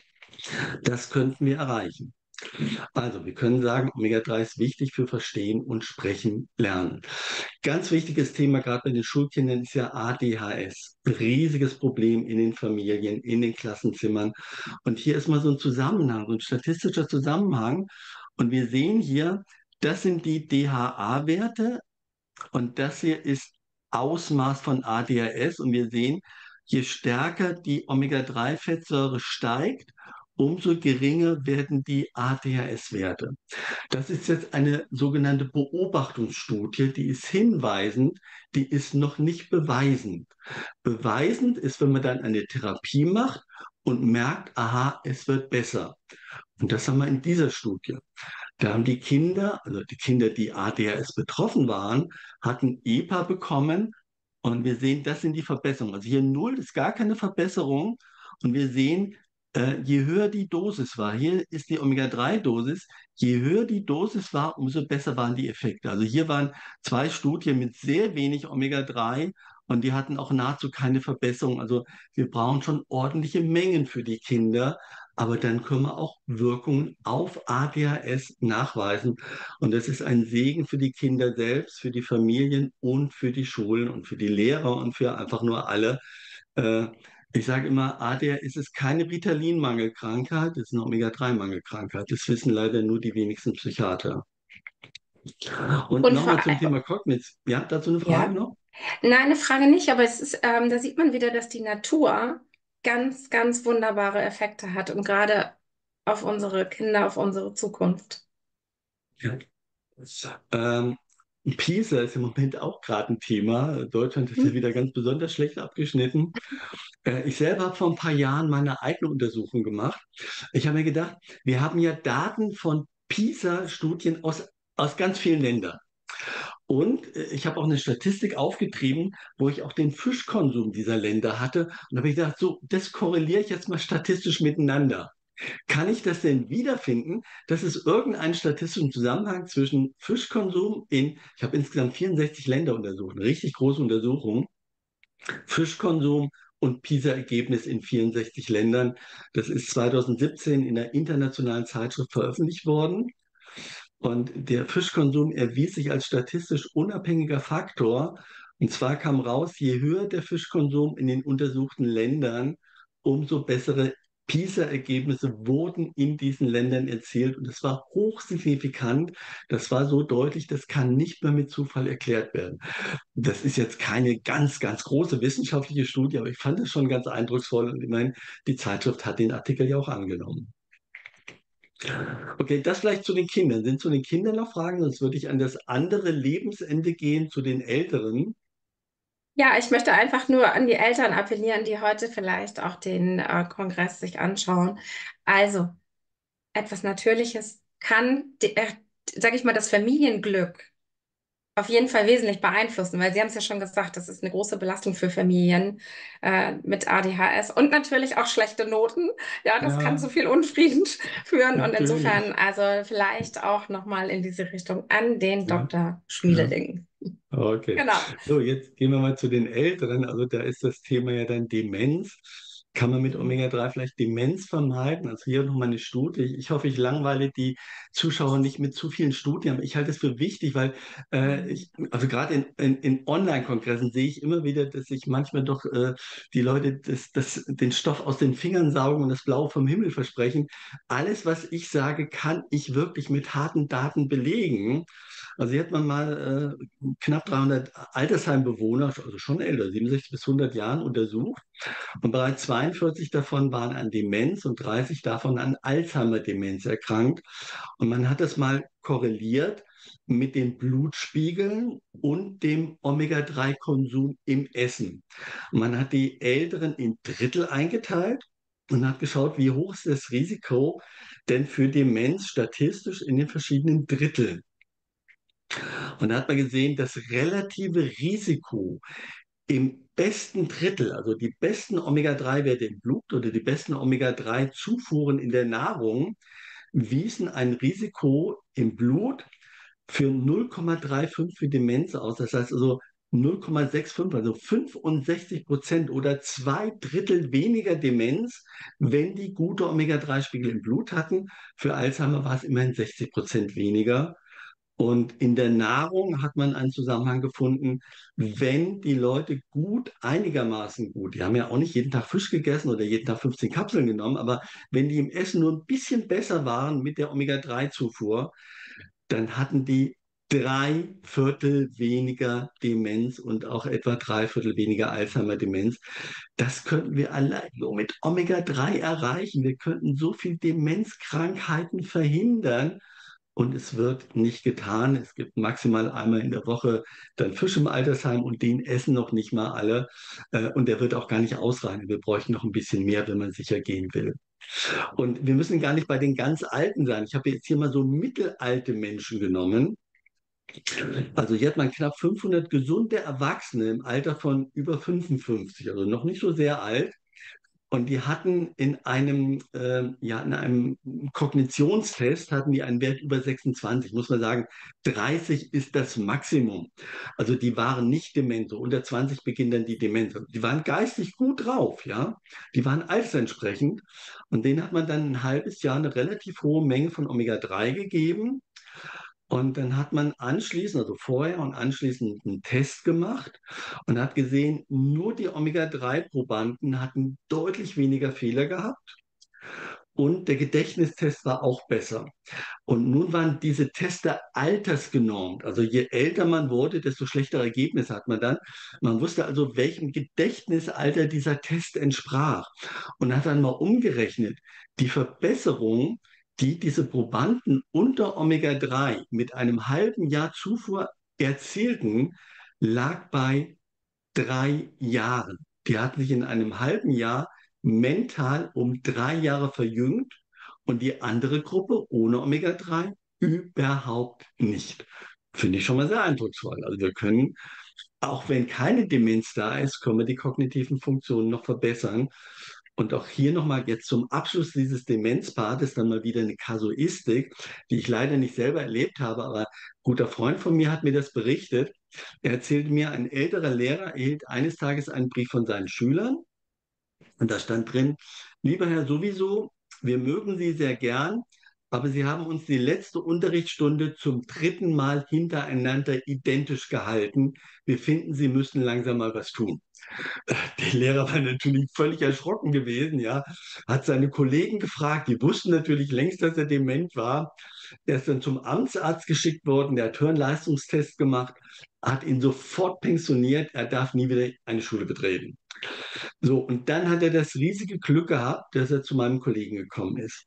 S1: Das könnten wir erreichen. Also, wir können sagen, Omega-3 ist wichtig für Verstehen und Sprechen lernen. Ganz wichtiges Thema, gerade bei den Schulkindern, ist ja ADHS. Riesiges Problem in den Familien, in den Klassenzimmern. Und hier ist mal so ein Zusammenhang, so ein statistischer Zusammenhang. Und wir sehen hier, das sind die DHA-Werte und das hier ist Ausmaß von ADHS. Und wir sehen, je stärker die Omega-3-Fettsäure steigt, umso geringer werden die ADHS-Werte. Das ist jetzt eine sogenannte Beobachtungsstudie, die ist hinweisend, die ist noch nicht beweisend. Beweisend ist, wenn man dann eine Therapie macht und merkt, aha, es wird besser. Und das haben wir in dieser Studie. Da haben die Kinder, also die Kinder, die ADHS betroffen waren, hatten EPA bekommen und wir sehen, das sind die Verbesserungen. Also hier null ist gar keine Verbesserung und wir sehen, je höher die Dosis war, hier ist die Omega-3-Dosis, je höher die Dosis war, umso besser waren die Effekte. Also hier waren 2 Studien mit sehr wenig Omega-3 und die hatten auch nahezu keine Verbesserung. Also wir brauchen schon ordentliche Mengen für die Kinder, aber dann können wir auch Wirkungen auf ADHS nachweisen. Und das ist ein Segen für die Kinder selbst, für die Familien und für die Schulen und für die Lehrer und für einfach nur alle. Äh, Ich sage immer, ADHS ist keine Vitaminmangelkrankheit, es ist eine Omega-3-Mangelkrankheit. Das wissen leider nur die wenigsten Psychiater. Und
S2: Und vor
S1: nochmal zum
S2: allem,
S1: Thema Cognition. Ja, dazu eine Frage
S2: ja.
S1: noch?
S2: Nein, eine Frage nicht, aber es ist, da sieht man wieder, dass die Natur ganz, ganz wunderbare Effekte hat und gerade auf unsere Kinder, auf unsere Zukunft.
S1: Ja. Ähm, PISA ist im Moment auch gerade ein Thema. Deutschland ist ja
S2: Hm?
S1: wieder ganz besonders schlecht abgeschnitten. Ich selber habe vor ein paar Jahren meine eigene Untersuchung gemacht. Ich habe mir gedacht, wir haben ja Daten von PISA-Studien aus ganz vielen Ländern. Und ich habe auch eine Statistik aufgetrieben, wo ich auch den Fischkonsum dieser Länder hatte. Und da habe ich gedacht, so, das korreliere ich jetzt mal statistisch miteinander. Kann ich das denn wiederfinden, dass es irgendeinen statistischen Zusammenhang zwischen Fischkonsum ich habe insgesamt 64 Länder untersucht, eine richtig große Untersuchung, Fischkonsum und PISA-Ergebnis in 64 Ländern. Das ist 2017 in der internationalen Zeitschrift veröffentlicht worden. Und der Fischkonsum erwies sich als statistisch unabhängiger Faktor. Und zwar kam raus, je höher der Fischkonsum in den untersuchten Ländern, umso bessere PISA-Ergebnisse wurden in diesen Ländern erzielt. Und das war hochsignifikant. Das war so deutlich, das kann nicht mehr mit Zufall erklärt werden. Das ist jetzt keine ganz, ganz große wissenschaftliche Studie, aber ich fand es schon ganz eindrucksvoll. Und ich meine, die Zeitschrift hat den Artikel ja auch angenommen. Okay, das vielleicht zu den Kindern. Sind zu den Kindern noch Fragen? Sonst würde ich an das andere Lebensende gehen, zu den Älteren.
S2: Ja, ich möchte einfach nur an die Eltern appellieren, die heute vielleicht auch den Kongress sich anschauen. Also, etwas Natürliches kann, sage ich mal, das Familienglück auf jeden Fall wesentlich beeinflussen, weil Sie haben es ja schon gesagt, das ist eine große Belastung für Familien mit ADHS und natürlich auch schlechte Noten. Ja, das kann
S1: Ja,
S2: zu viel Unfrieden führen und insofern
S1: natürlich.
S2: also vielleicht auch nochmal in diese Richtung an den
S1: Ja,
S2: Dr.
S1: ja.
S2: Schmiedeling.
S1: Okay.
S2: Genau.
S1: So, jetzt gehen wir mal zu den Älteren. Also da ist das Thema ja dann Demenz. Kann man mit Omega-3 vielleicht Demenz vermeiden? Also hier nochmal eine Studie. Ich hoffe, ich langweile die Zuschauer nicht mit zu vielen Studien, aber ich halte es für wichtig, weil also gerade in Online-Kongressen sehe ich immer wieder, dass sich manchmal doch die Leute den Stoff aus den Fingern saugen und das Blaue vom Himmel versprechen. Alles, was ich sage, kann ich wirklich mit harten Daten belegen. Also hier hat man mal knapp 300 Altersheimbewohner, also schon älter, 67 bis 100 Jahren untersucht. Und bereits 42 davon waren an Demenz und 30 davon an Alzheimer-Demenz erkrankt. Und man hat das mal korreliert mit den Blutspiegeln und dem Omega-3-Konsum im Essen. Und man hat die Älteren in Drittel eingeteilt und hat geschaut, wie hoch ist das Risiko denn für Demenz statistisch in den verschiedenen Dritteln. Und da hat man gesehen, das relative Risiko im besten Drittel, also die besten Omega-3-Werte im Blut oder die besten Omega-3-Zufuhren in der Nahrung, wiesen ein Risiko im Blut für 0,35 für Demenz aus. Das heißt also 0,65, also 65% oder zwei Drittel weniger Demenz, wenn die gute Omega-3-Spiegel im Blut hatten. Für Alzheimer war es immerhin 60% weniger. Und in der Nahrung hat man einen Zusammenhang gefunden, wenn die Leute gut, einigermaßen gut, die haben ja auch nicht jeden Tag Fisch gegessen oder jeden Tag 15 Kapseln genommen, aber wenn die im Essen nur ein bisschen besser waren mit der Omega-3-Zufuhr, dann hatten die drei Viertel weniger Demenz und auch etwa drei Viertel weniger Alzheimer-Demenz. Das könnten wir allein nur mit Omega-3 erreichen. Wir könnten so viel Demenzkrankheiten verhindern. Und es wird nicht getan. Es gibt maximal einmal in der Woche dann Fisch im Altersheim und den essen noch nicht mal alle. Und der wird auch gar nicht ausreichen. Wir bräuchten noch ein bisschen mehr, wenn man sicher gehen will. Und wir müssen gar nicht bei den ganz Alten sein. Ich habe jetzt hier mal so mittelalte Menschen genommen. Also hier hat man knapp 500 gesunde Erwachsene im Alter von über 55, also noch nicht so sehr alt. Und die hatten in einem Kognitionstest hatten die einen Wert über 26, muss man sagen, 30 ist das Maximum. Also die waren nicht dement, so unter 20 beginnt dann die Demenz. Also die waren geistig gut drauf, ja. Die waren altersentsprechend. Und denen hat man dann ein halbes Jahr eine relativ hohe Menge von Omega-3 gegeben. Und dann hat man anschließend, also vorher und anschließend einen Test gemacht und hat gesehen, nur die Omega-3-Probanden hatten deutlich weniger Fehler gehabt und der Gedächtnistest war auch besser. Und nun waren diese Tester altersgenormt. Also je älter man wurde, desto schlechtere Ergebnisse hat man dann. Man wusste also, welchem Gedächtnisalter dieser Test entsprach und hat dann mal umgerechnet, die Verbesserung, die diese Probanden unter Omega-3 mit einem halben Jahr Zufuhr erzielten, lag bei 3 Jahren. Die hatten sich in einem halben Jahr mental um 3 Jahre verjüngt und die andere Gruppe ohne Omega-3 überhaupt nicht. Finde ich schon mal sehr eindrucksvoll. Also wir können, auch wenn keine Demenz da ist, können wir die kognitiven Funktionen noch verbessern. Und auch hier nochmal jetzt zum Abschluss dieses Demenzpartes dann mal wieder eine Kasuistik, die ich leider nicht selber erlebt habe, aber ein guter Freund von mir hat mir das berichtet. Er erzählte mir, ein älterer Lehrer erhielt eines Tages einen Brief von seinen Schülern und da stand drin, lieber Herr sowieso, wir mögen Sie sehr gern, aber Sie haben uns die letzte Unterrichtsstunde zum dritten Mal hintereinander identisch gehalten. Wir finden, Sie müssen langsam mal was tun. Der Lehrer war natürlich völlig erschrocken gewesen, ja, hat seine Kollegen gefragt, die wussten natürlich längst, dass er dement war. Er ist dann zum Amtsarzt geschickt worden, der hat Hirnleistungstest gemacht, hat ihn sofort pensioniert, er darf nie wieder eine Schule betreten. So, und dann hat er das riesige Glück gehabt, dass er zu meinem Kollegen gekommen ist.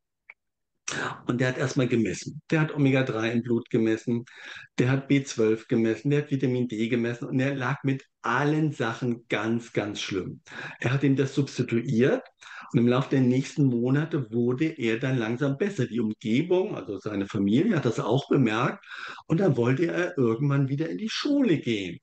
S1: Und der hat erstmal gemessen. Der hat Omega-3 im Blut gemessen, der hat B12 gemessen, der hat Vitamin D gemessen und er lag mit allen Sachen ganz, ganz schlimm. Er hat ihm das substituiert und im Laufe der nächsten Monate wurde er dann langsam besser. Die Umgebung, also seine Familie, hat das auch bemerkt und dann wollte er irgendwann wieder in die Schule gehen.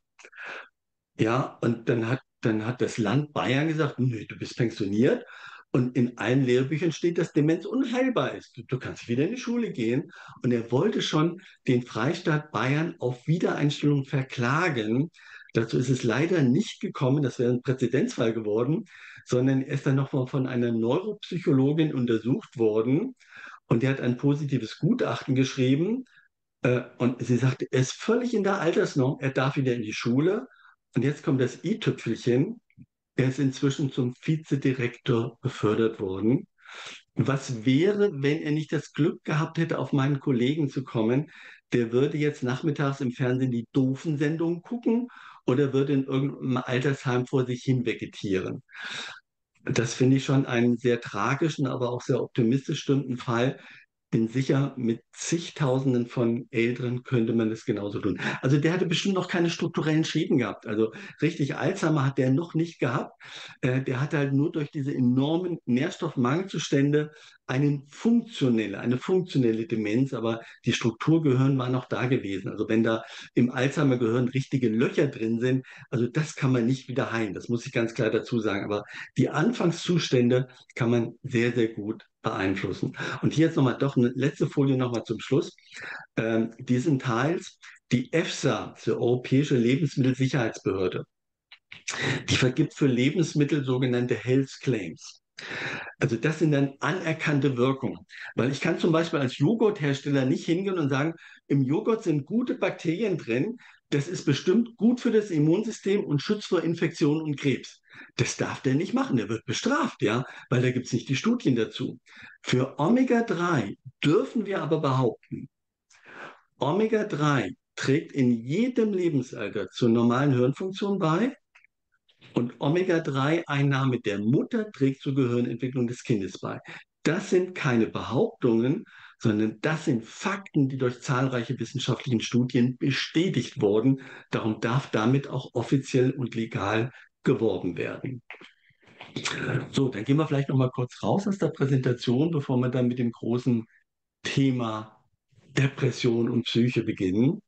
S1: Ja, und dann hat das Land Bayern gesagt, nö, du bist pensioniert. Und in allen Lehrbüchern steht, dass Demenz unheilbar ist. Du kannst wieder in die Schule gehen. Und er wollte schon den Freistaat Bayern auf Wiedereinstellung verklagen. Dazu ist es leider nicht gekommen. Das wäre ein Präzedenzfall geworden. sondern er ist dann noch mal von einer Neuropsychologin untersucht worden und die hat ein positives Gutachten geschrieben. Und sie sagte, er ist völlig in der Altersnorm, er darf wieder in die Schule. Und jetzt kommt das i-Tüpfelchen. Er ist inzwischen zum Vizedirektor befördert worden. Was wäre, wenn er nicht das Glück gehabt hätte, auf meinen Kollegen zu kommen? Der würde jetzt nachmittags im Fernsehen die doofen Sendungen gucken oder würde in irgendeinem Altersheim vor sich hin vegetieren. Das finde ich schon einen sehr tragischen, aber auch sehr optimistisch stimmenden Fall. Bin sicher, mit zigtausenden von Älteren könnte man das genauso tun. Also der hatte bestimmt noch keine strukturellen Schäden gehabt. Also richtig Alzheimer hat der noch nicht gehabt. Der hatte halt nur durch diese enormen Nährstoffmangelzustände eine funktionelle Demenz, aber die Strukturgehirn war noch da gewesen. Also wenn da im Alzheimer-Gehirn richtige Löcher drin sind, also das kann man nicht wieder heilen. Das muss ich ganz klar dazu sagen. Aber die Anfangszustände kann man sehr, sehr gut beeinflussen. Und hier jetzt nochmal doch eine letzte Folie nochmal zum Schluss. Diesen Teils, die EFSA, die Europäische Lebensmittelsicherheitsbehörde, die vergibt für Lebensmittel sogenannte Health Claims. Also das sind dann anerkannte Wirkungen. Weil ich kann zum Beispiel als Joghurthersteller nicht hingehen und sagen, im Joghurt sind gute Bakterien drin, das ist bestimmt gut für das Immunsystem und schützt vor Infektionen und Krebs. Das darf der nicht machen, der wird bestraft, ja, weil da gibt es nicht die Studien dazu. Für Omega-3 dürfen wir aber behaupten, Omega-3 trägt in jedem Lebensalter zur normalen Hirnfunktion bei und Omega-3-Einnahme der Mutter trägt zur Gehirnentwicklung des Kindes bei. Das sind keine Behauptungen, sondern das sind Fakten, die durch zahlreiche wissenschaftliche Studien bestätigt wurden. Darum darf damit auch offiziell und legal geworben werden. So, dann gehen wir vielleicht noch mal kurz raus aus der Präsentation, bevor wir dann mit dem großen Thema Depression und Psyche beginnen.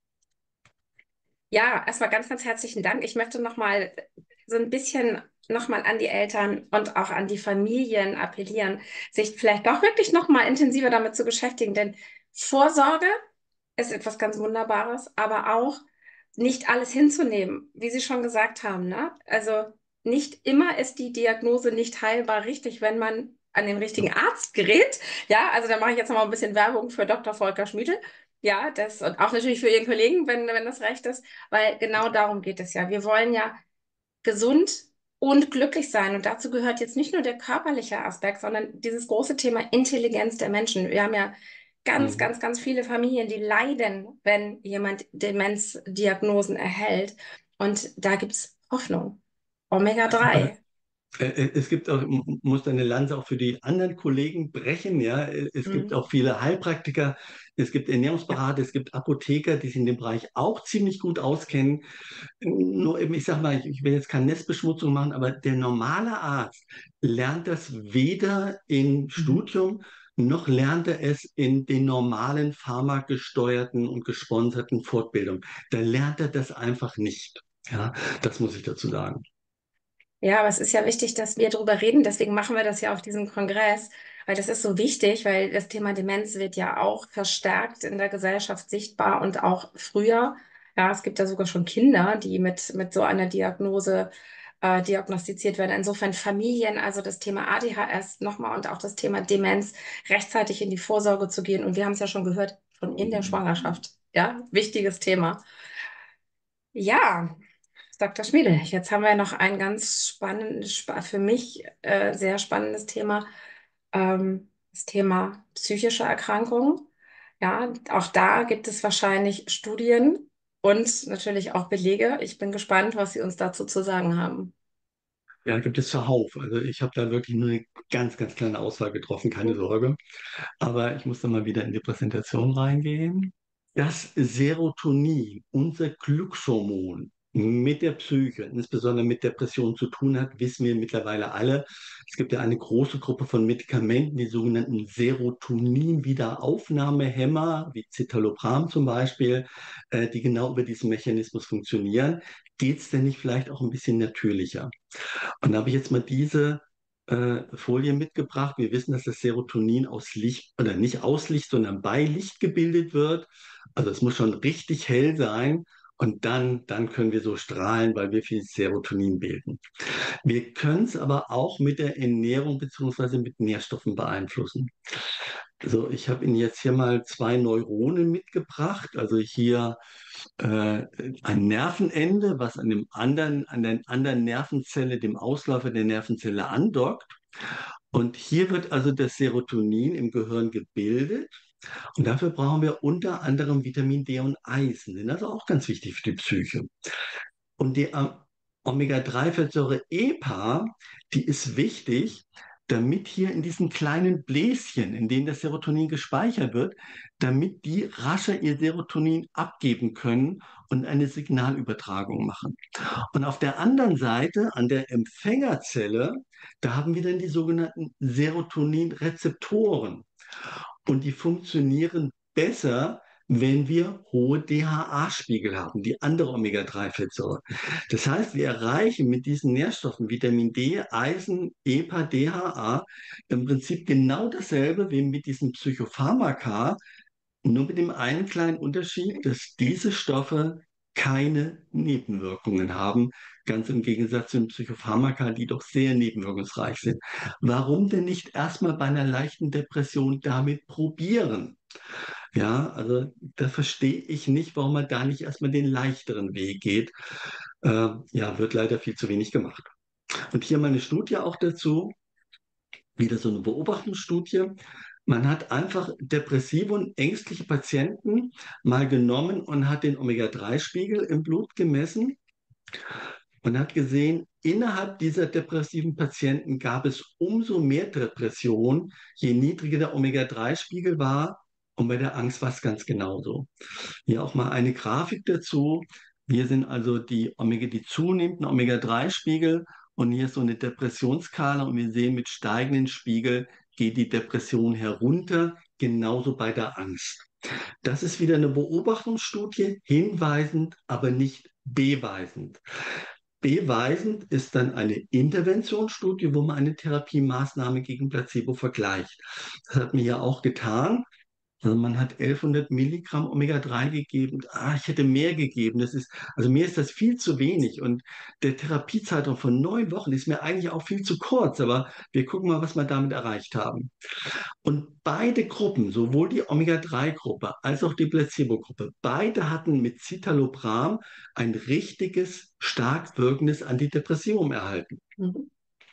S2: Ja, erstmal ganz, ganz herzlichen Dank. Ich möchte noch mal so ein bisschen noch mal an die Eltern und auch an die Familien appellieren, sich vielleicht doch wirklich noch mal intensiver damit zu beschäftigen, denn Vorsorge ist etwas ganz Wunderbares, aber auch nicht alles hinzunehmen, wie Sie schon gesagt haben, ne? Also nicht immer ist die Diagnose nicht heilbar richtig, wenn man an den richtigen Arzt gerät. Ja, also da mache ich jetzt noch mal ein bisschen Werbung für Dr. Volker Schmiedl. Ja, das und auch natürlich für Ihren Kollegen, wenn das recht ist, weil genau darum geht es ja. Wir wollen ja gesund und glücklich sein. Und dazu gehört jetzt nicht nur der körperliche Aspekt, sondern dieses große Thema Intelligenz der Menschen. Wir haben ja ganz,
S1: Mhm.
S2: ganz, ganz viele Familien, die leiden, wenn jemand Demenzdiagnosen erhält. Und da gibt es Hoffnung. Omega-3.
S1: Es gibt auch, muss eine Lanze auch für die anderen Kollegen brechen, ja. Es gibt
S2: Mhm.
S1: auch viele Heilpraktiker, es gibt
S2: Ja.
S1: Ernährungsberater, es gibt Apotheker, die sich in dem Bereich auch ziemlich gut auskennen. Nur eben, ich sag mal, ich will jetzt keine Nestbeschmutzung machen, aber der normale Arzt lernt das weder im
S2: Mhm.
S1: Studium, noch lernt er es in den normalen pharmagesteuerten und gesponserten Fortbildungen. Da lernt er das einfach nicht. Ja, das muss ich dazu sagen.
S2: Ja, aber es ist ja wichtig, dass wir darüber reden. Deswegen machen wir das ja auf diesem Kongress, weil das ist so wichtig, weil das Thema Demenz wird ja auch verstärkt in der Gesellschaft sichtbar und auch früher. Ja, es gibt ja sogar schon Kinder, die mit so einer Diagnose diagnostiziert werden. Insofern Familien, also das Thema ADHS nochmal und auch das Thema Demenz rechtzeitig in die Vorsorge zu gehen. Und wir haben es ja schon gehört, schon in der Schwangerschaft. Ja, wichtiges Thema. Ja. Dr. Schmiedel, jetzt haben wir noch ein ganz spannendes, für mich sehr spannendes Thema, das Thema psychische Erkrankungen. Ja, auch da gibt es wahrscheinlich Studien und natürlich auch Belege. Ich bin gespannt, was Sie uns dazu zu sagen haben.
S1: Ja, gibt es zuhauf. Also ich habe da wirklich nur eine ganz, ganz kleine Auswahl getroffen, keine
S2: Mhm.
S1: Sorge. Aber ich muss dann mal wieder in die Präsentation reingehen. Dass Serotonin, unser Glückshormon, mit der Psyche, insbesondere mit Depressionen zu tun hat, wissen wir mittlerweile alle. Es gibt ja eine große Gruppe von Medikamenten, die sogenannten Serotonin-Wiederaufnahmehämmer, wie Citalopram zum Beispiel, die genau über diesen Mechanismus funktionieren. Geht es denn nicht vielleicht auch ein bisschen natürlicher? Und da habe ich jetzt mal diese Folie mitgebracht. Wir wissen, dass das Serotonin aus Licht oder nicht aus Licht, sondern bei Licht gebildet wird. Also es muss schon richtig hell sein. und dann können wir so strahlen, weil wir viel Serotonin bilden. Wir können es aber auch mit der Ernährung beziehungsweise mit Nährstoffen beeinflussen. Also ich habe Ihnen jetzt hier mal zwei Neuronen mitgebracht. Also hier äh, ein Nervenende, was an der anderen Nervenzelle, dem Ausläufer der Nervenzelle andockt. Und hier wird also das Serotonin im Gehirn gebildet. Und dafür brauchen wir unter anderem Vitamin D und Eisen. Sind also auch ganz wichtig für die Psyche. Und die Omega-3-Fettsäure EPA, die ist wichtig, damit hier in diesen kleinen Bläschen, in denen das Serotonin gespeichert wird, damit die rascher ihr Serotonin abgeben können und eine Signalübertragung machen. Und auf der anderen Seite, an der Empfängerzelle, da haben wir dann die sogenannten Serotoninrezeptoren. Und die funktionieren besser, wenn wir hohe DHA-Spiegel haben, die andere Omega-3-Fettsäure. Das heißt, wir erreichen mit diesen Nährstoffen Vitamin D, Eisen, EPA, DHA im Prinzip genau dasselbe wie mit diesen Psychopharmaka, nur mit dem einen kleinen Unterschied, dass diese Stoffe keine Nebenwirkungen haben, ganz im Gegensatz zu den Psychopharmaka, die doch sehr nebenwirkungsreich sind. Warum denn nicht erstmal bei einer leichten Depression damit probieren? Ja, also da verstehe ich nicht, warum man da nicht erstmal den leichteren Weg geht. Ja, wird leider viel zu wenig gemacht. Und hier mal eine Studie auch dazu, wieder so eine Beobachtungsstudie. Man hat einfach depressive und ängstliche Patienten mal genommen und hat den Omega-3-Spiegel im Blut gemessen und hat gesehen, innerhalb dieser depressiven Patienten gab es umso mehr Depression, je niedriger der Omega-3-Spiegel war. Und bei der Angst war es ganz genauso. Hier auch mal eine Grafik dazu. Hier sind also die zunehmenden Omega-3-Spiegel und hier ist so eine Depressionsskala und wir sehen, mit steigenden Spiegel geht die Depression herunter, genauso bei der Angst. Das ist wieder eine Beobachtungsstudie, hinweisend, aber nicht beweisend. Beweisend ist dann eine Interventionsstudie, wo man eine Therapiemaßnahme gegen Placebo vergleicht. Das hat man ja auch getan. Also man hat 1100 Milligramm Omega-3 gegeben. Ich hätte mehr gegeben. Also mir ist das viel zu wenig. Und der Therapiezeitraum von 9 Wochen ist mir eigentlich auch viel zu kurz. Aber wir gucken mal, was wir damit erreicht haben. Und beide Gruppen, sowohl die Omega-3-Gruppe als auch die Placebo-Gruppe, beide hatten mit Citalopram ein richtiges, stark wirkendes Antidepressivum erhalten.
S2: Mhm.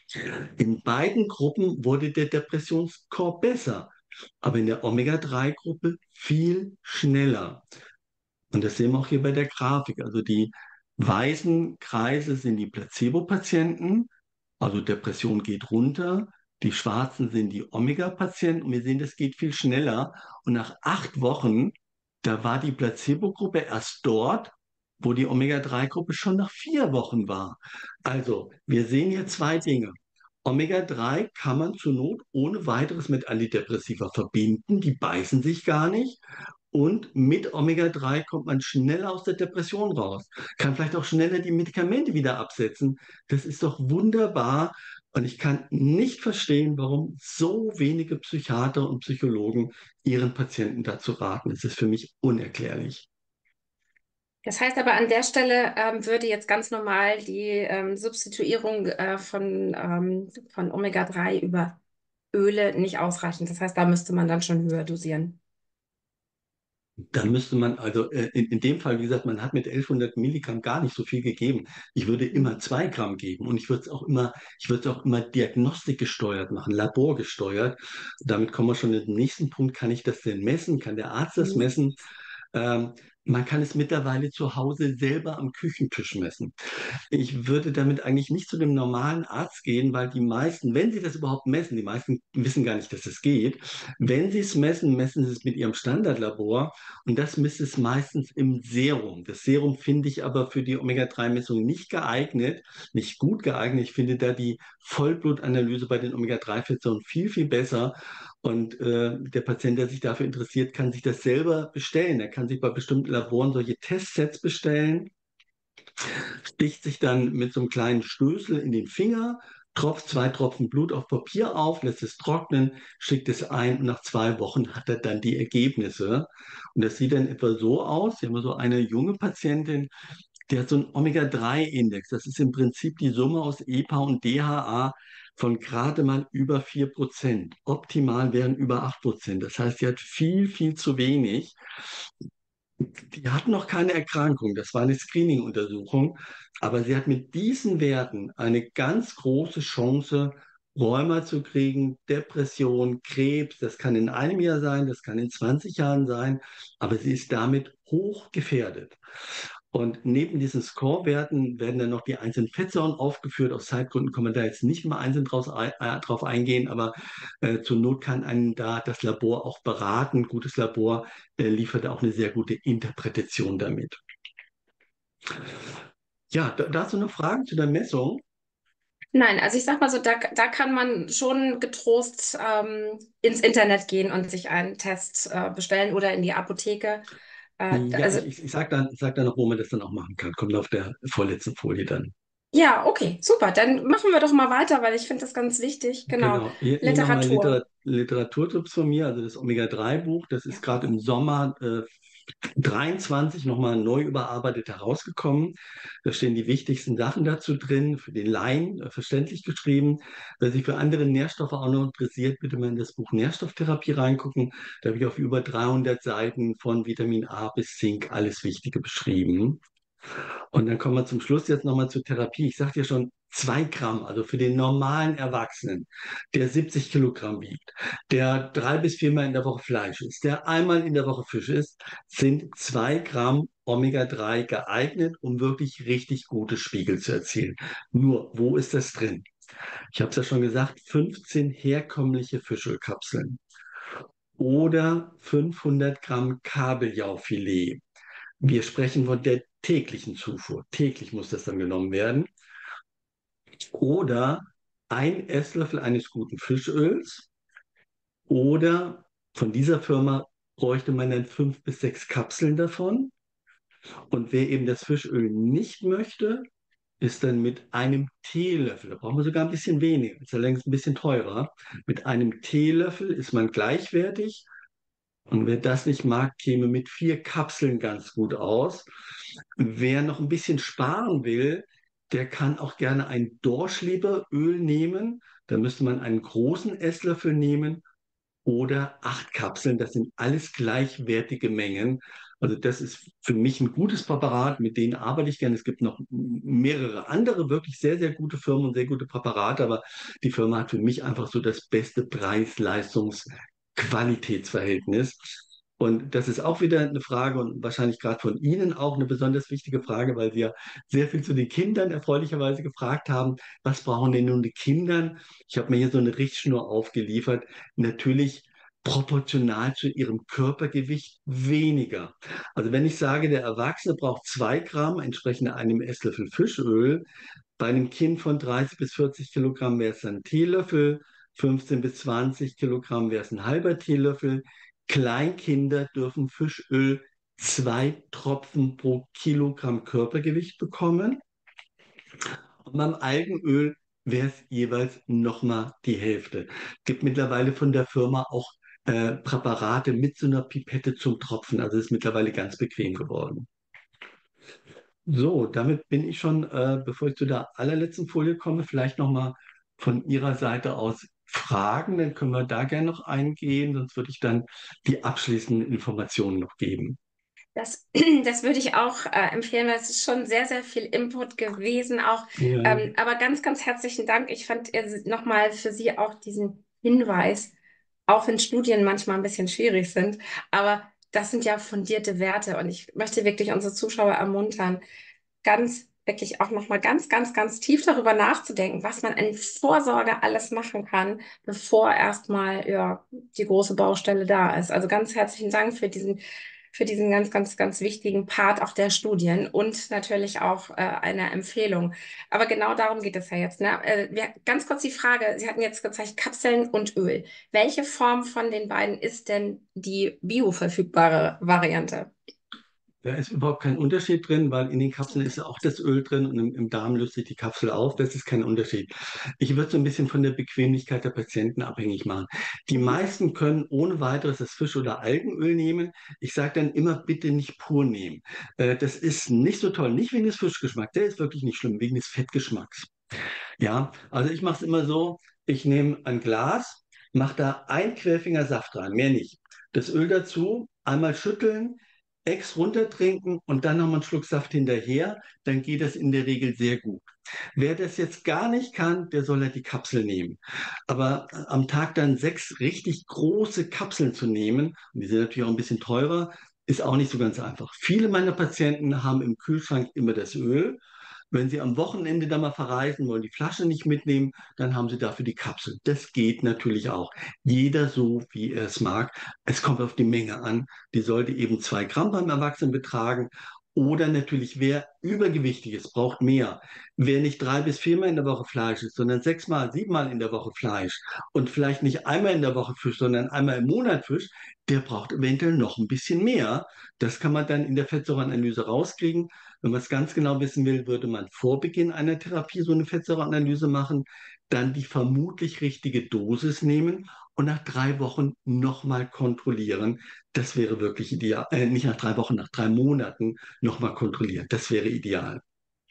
S1: In beiden Gruppen wurde der Depressionsscore besser, aber in der Omega-3-Gruppe viel schneller. Und das sehen wir auch hier bei der Grafik. Also die weißen Kreise sind die Placebo-Patienten, also Depression geht runter. Die schwarzen sind die Omega-Patienten und wir sehen, das geht viel schneller. Und nach 8 Wochen, da war die Placebo-Gruppe erst dort, wo die Omega-3-Gruppe schon nach 4 Wochen war. Also wir sehen hier zwei Dinge. Omega-3 kann man zur Not ohne weiteres mit Antidepressiva verbinden. Die beißen sich gar nicht. Und mit Omega-3 kommt man schneller aus der Depression raus, kann vielleicht auch schneller die Medikamente wieder absetzen. Das ist doch wunderbar. Und ich kann nicht verstehen, warum so wenige Psychiater und Psychologen ihren Patienten dazu raten. Es ist für mich unerklärlich.
S2: Das heißt aber an der Stelle würde jetzt ganz normal die Substituierung von Omega-3 über Öle nicht ausreichen. Das heißt, da müsste man dann schon höher dosieren.
S1: Da müsste man also in dem Fall, wie gesagt, man hat mit 1100 Milligramm gar nicht so viel gegeben. Ich würde immer 2 Gramm geben und ich würde es auch immer diagnostikgesteuert machen, laborgesteuert. Damit kommen wir schon in den nächsten Punkt. Kann ich das denn messen? Kann der Arzt das
S2: Mhm.
S1: messen? Ähm, Man kann es mittlerweile zu Hause selber am Küchentisch messen. Ich würde damit eigentlich nicht zu dem normalen Arzt gehen, weil die meisten, wenn sie das überhaupt messen, die meisten wissen gar nicht, dass es geht. Wenn sie es messen, messen sie es mit ihrem Standardlabor und das misst es meistens im Serum. Das Serum finde ich aber für die Omega-3-Messung nicht geeignet, nicht gut geeignet. Ich finde da die Vollblutanalyse bei den Omega-3-Fettsäuren viel, viel besser. Und der Patient, der sich dafür interessiert, kann sich das selber bestellen. Er kann sich bei bestimmten Laboren solche Testsets bestellen, sticht sich dann mit so einem kleinen Stößel in den Finger, tropft 2 Tropfen Blut auf Papier auf, lässt es trocknen, schickt es ein und nach 2 Wochen hat er dann die Ergebnisse. Und das sieht dann etwa so aus. Wir haben so eine junge Patientin, die hat so einen Omega-3-Index. Das ist im Prinzip die Summe aus EPA und DHA von gerade mal über 4%. Optimal wären über 8%. Das heißt, sie hat viel, viel zu wenig. Die hat noch keine Erkrankung, das war eine Screening-Untersuchung, aber sie hat mit diesen Werten eine ganz große Chance, Rheuma zu kriegen, Depression, Krebs, das kann in einem Jahr sein, das kann in 20 Jahren sein, aber sie ist damit hoch gefährdet. Und neben diesen Score-Werten werden dann noch die einzelnen Fettsäuren aufgeführt. Aus Zeitgründen können wir da jetzt nicht mal einzeln drauf eingehen, aber zur Not kann einen da das Labor auch beraten. Ein gutes Labor liefert auch eine sehr gute Interpretation damit. Ja, da hast du noch Fragen zu der Messung?
S2: Nein, also ich sag mal so, da kann man schon getrost ins Internet gehen und sich einen Test bestellen oder in die Apotheke.
S1: Ja,
S2: Also
S1: ich sag dann noch, wo man das dann auch machen kann. Kommt auf der vorletzten Folie dann.
S2: ja, okay, super. Dann machen wir doch mal weiter, weil ich finde das ganz wichtig. Genau,
S1: Genau, hier nochmal
S2: Literatur.
S1: Literaturtipps von mir, also das Omega-3-Buch, das ist
S2: Ja.
S1: gerade im Sommer 23 nochmal neu überarbeitet herausgekommen. Da stehen die wichtigsten Sachen dazu drin, für den Laien verständlich geschrieben. Wer sich für andere Nährstoffe auch noch interessiert, bitte mal in das Buch Nährstofftherapie reingucken. Da habe ich auf über 300 Seiten von Vitamin A bis Zink alles Wichtige beschrieben. Und dann kommen wir zum Schluss jetzt nochmal zur Therapie. Ich sagte ja schon, 2 Gramm, also für den normalen Erwachsenen, der 70 Kilogramm wiegt, der 3 bis 4 Mal in der Woche Fleisch isst, der einmal in der Woche Fisch isst, sind 2 Gramm Omega-3 geeignet, um wirklich richtig gute Spiegel zu erzielen. Nur, wo ist das drin? Ich habe es ja schon gesagt, 15 herkömmliche Fischölkapseln oder 500 Gramm Kabeljaufilet. Wir sprechen von der täglichen Zufuhr. Täglich muss das dann genommen werden. Oder ein Esslöffel eines guten Fischöls. Oder von dieser Firma bräuchte man dann 5 bis 6 Kapseln davon. Und wer eben das Fischöl nicht möchte, ist dann mit einem Teelöffel, da brauchen wir sogar ein bisschen weniger, ist ja längst ein bisschen teurer. Mit einem Teelöffel ist man gleichwertig. Und wer das nicht mag, käme mit 4 Kapseln ganz gut aus. Wer noch ein bisschen sparen will, der kann auch gerne ein Dorschleberöl nehmen. Da müsste man einen großen Esslöffel nehmen oder 8 Kapseln. Das sind alles gleichwertige Mengen. Also das ist für mich ein gutes Präparat, mit denen arbeite ich gerne. Es gibt noch mehrere andere wirklich sehr, sehr gute Firmen und sehr gute Präparate, aber die Firma hat für mich einfach so das beste Preis-Leistungs-Qualitätsverhältnis. Und das ist auch wieder eine Frage und wahrscheinlich gerade von Ihnen auch eine besonders wichtige Frage, weil wir sehr viel zu den Kindern erfreulicherweise gefragt haben. Was brauchen denn nun die Kinder? Ich habe mir hier so eine Richtschnur aufgeliefert, natürlich proportional zu ihrem Körpergewicht weniger. Also wenn ich sage, der Erwachsene braucht 2 Gramm, entsprechend einem Esslöffel Fischöl, bei einem Kind von 30 bis 40 Kilogramm wäre es ein Teelöffel, 15 bis 20 Kilogramm wäre es ein halber Teelöffel. Kleinkinder dürfen Fischöl 2 Tropfen pro Kilogramm Körpergewicht bekommen. Und beim Algenöl wäre es jeweils nochmal die Hälfte. Es gibt mittlerweile von der Firma auch Präparate mit so einer Pipette zum Tropfen. Also ist mittlerweile ganz bequem geworden. So, damit bin ich schon, bevor ich zu der allerletzten Folie komme, vielleicht nochmal von Ihrer Seite aus Fragen. Dann können wir da gerne noch eingehen, sonst würde ich dann die abschließenden Informationen noch geben.
S2: Das würde ich auch empfehlen, weil es ist schon sehr, sehr viel Input gewesen auch.
S1: Ja.
S2: Aber ganz, ganz herzlichen Dank. Ich fand nochmal für Sie auch diesen Hinweis, auch wenn Studien manchmal ein bisschen schwierig sind, aber das sind ja fundierte Werte und ich möchte wirklich unsere Zuschauer ermuntern, ganz wirklich auch nochmal ganz, ganz, ganz tief darüber nachzudenken, was man in Vorsorge alles machen kann, bevor erstmal ja, die große Baustelle da ist. Also ganz herzlichen Dank für diesen ganz, ganz, ganz wichtigen Part auch der Studien und natürlich auch eine Empfehlung. Aber genau darum geht es ja jetzt. Ne? Ganz kurz die Frage, Sie hatten jetzt gezeigt Kapseln und Öl. Welche Form von den beiden ist denn die bioverfügbare Variante?
S1: Da ist überhaupt kein Unterschied drin, weil in den Kapseln ist ja auch das Öl drin und im Darm löst sich die Kapsel auf. Das ist kein Unterschied. Ich würde so ein bisschen von der Bequemlichkeit der Patienten abhängig machen. Die
S2: Mhm.
S1: meisten können ohne weiteres das Fisch- oder Algenöl nehmen. Ich sage dann immer, bitte nicht pur nehmen. Das ist nicht so toll, nicht wegen des Fischgeschmacks, der ist wirklich nicht schlimm, wegen des Fettgeschmacks. Ja, also ich mache es immer so, ich nehme ein Glas, mache da ein Querfinger Saft rein, mehr nicht. Das Öl dazu, einmal schütteln, Ex runtertrinken und dann nochmal einen Schluck Saft hinterher, dann geht das in der Regel sehr gut. Wer das jetzt gar nicht kann, der soll halt die Kapsel nehmen. Aber am Tag dann 6 richtig große Kapseln zu nehmen, und die sind natürlich auch ein bisschen teurer, ist auch nicht so ganz einfach. Viele meiner Patienten haben im Kühlschrank immer das Öl. Wenn Sie am Wochenende da mal verreisen, wollen die Flasche nicht mitnehmen, dann haben Sie dafür die Kapsel. Das geht natürlich auch. Jeder so, wie er es mag. Es kommt auf die Menge an. Die sollte eben 2 Gramm beim Erwachsenen betragen. Oder natürlich, wer übergewichtig ist, braucht mehr. Wer nicht 3 bis 4 Mal in der Woche Fleisch isst, sondern 6 Mal, 7 Mal in der Woche Fleisch und vielleicht nicht einmal in der Woche Fisch, sondern einmal im Monat Fisch, der braucht eventuell noch ein bisschen mehr. Das kann man dann in der Fettsäureanalyse rauskriegen. Wenn man es ganz genau wissen will, würde man vor Beginn einer Therapie so eine Fettsäureanalyse machen, dann die vermutlich richtige Dosis nehmen und nach 3 Wochen nochmal kontrollieren. Das wäre wirklich ideal. Nicht nach 3 Wochen, nach 3 Monaten nochmal kontrollieren. Das wäre ideal.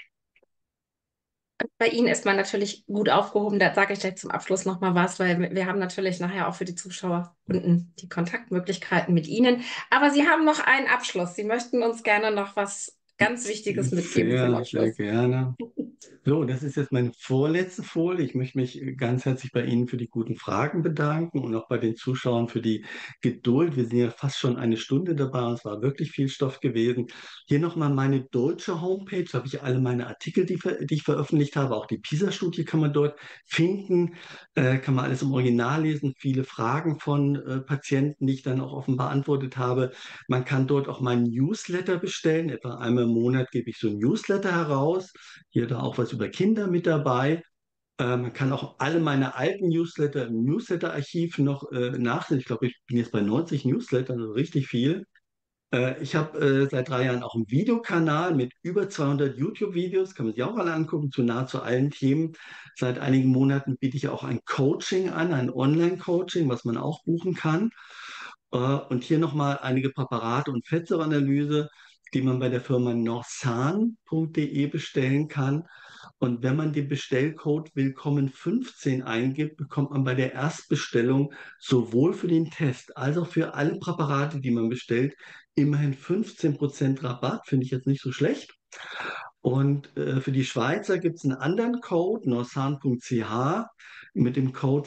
S2: Bei Ihnen ist man natürlich gut aufgehoben. Da sage ich gleich zum Abschluss noch mal was, weil wir haben natürlich nachher auch für die Zuschauer unten die Kontaktmöglichkeiten mit Ihnen. Aber Sie haben noch einen Abschluss. Sie möchten uns gerne noch was ganz Wichtiges mitgeben zum
S1: Sehr, sehr
S2: Abschluss.
S1: gerne. So, das ist jetzt meine vorletzte Folie. Ich möchte mich ganz herzlich bei Ihnen für die guten Fragen bedanken und auch bei den Zuschauern für die Geduld. Wir sind ja fast schon eine Stunde dabei und es war wirklich viel Stoff gewesen. Hier nochmal meine deutsche Homepage. Da habe ich alle meine Artikel, die ich veröffentlicht habe. Auch die PISA-Studie kann man dort finden. Kann man alles im Original lesen. Viele Fragen von Patienten, die ich dann auch offen beantwortet habe. Man kann dort auch meinen Newsletter bestellen. Etwa einmal im Monat gebe ich so ein Newsletter heraus. Hier da auch was über Kinder mit dabei. Man kann auch alle meine alten Newsletter im Newsletter-Archiv noch nachsehen. Ich glaube, ich bin jetzt bei 90 Newslettern, also richtig viel. Ich habe seit 3 Jahren auch einen Videokanal mit über 200 YouTube-Videos, kann man sich auch alle angucken, zu nahezu allen Themen. Seit einigen Monaten biete ich auch ein Coaching an, ein Online-Coaching, was man auch buchen kann. Und hier nochmal einige Präparate und Fettsäureanalyse, die man bei der Firma norsan.de bestellen kann. Und wenn man den Bestellcode Willkommen15 eingibt, bekommt man bei der Erstbestellung sowohl für den Test als auch für alle Präparate, die man bestellt, immerhin 15% Rabatt. Finde ich jetzt nicht so schlecht. Und für die Schweizer gibt es einen anderen Code, norsan.ch. Mit dem Code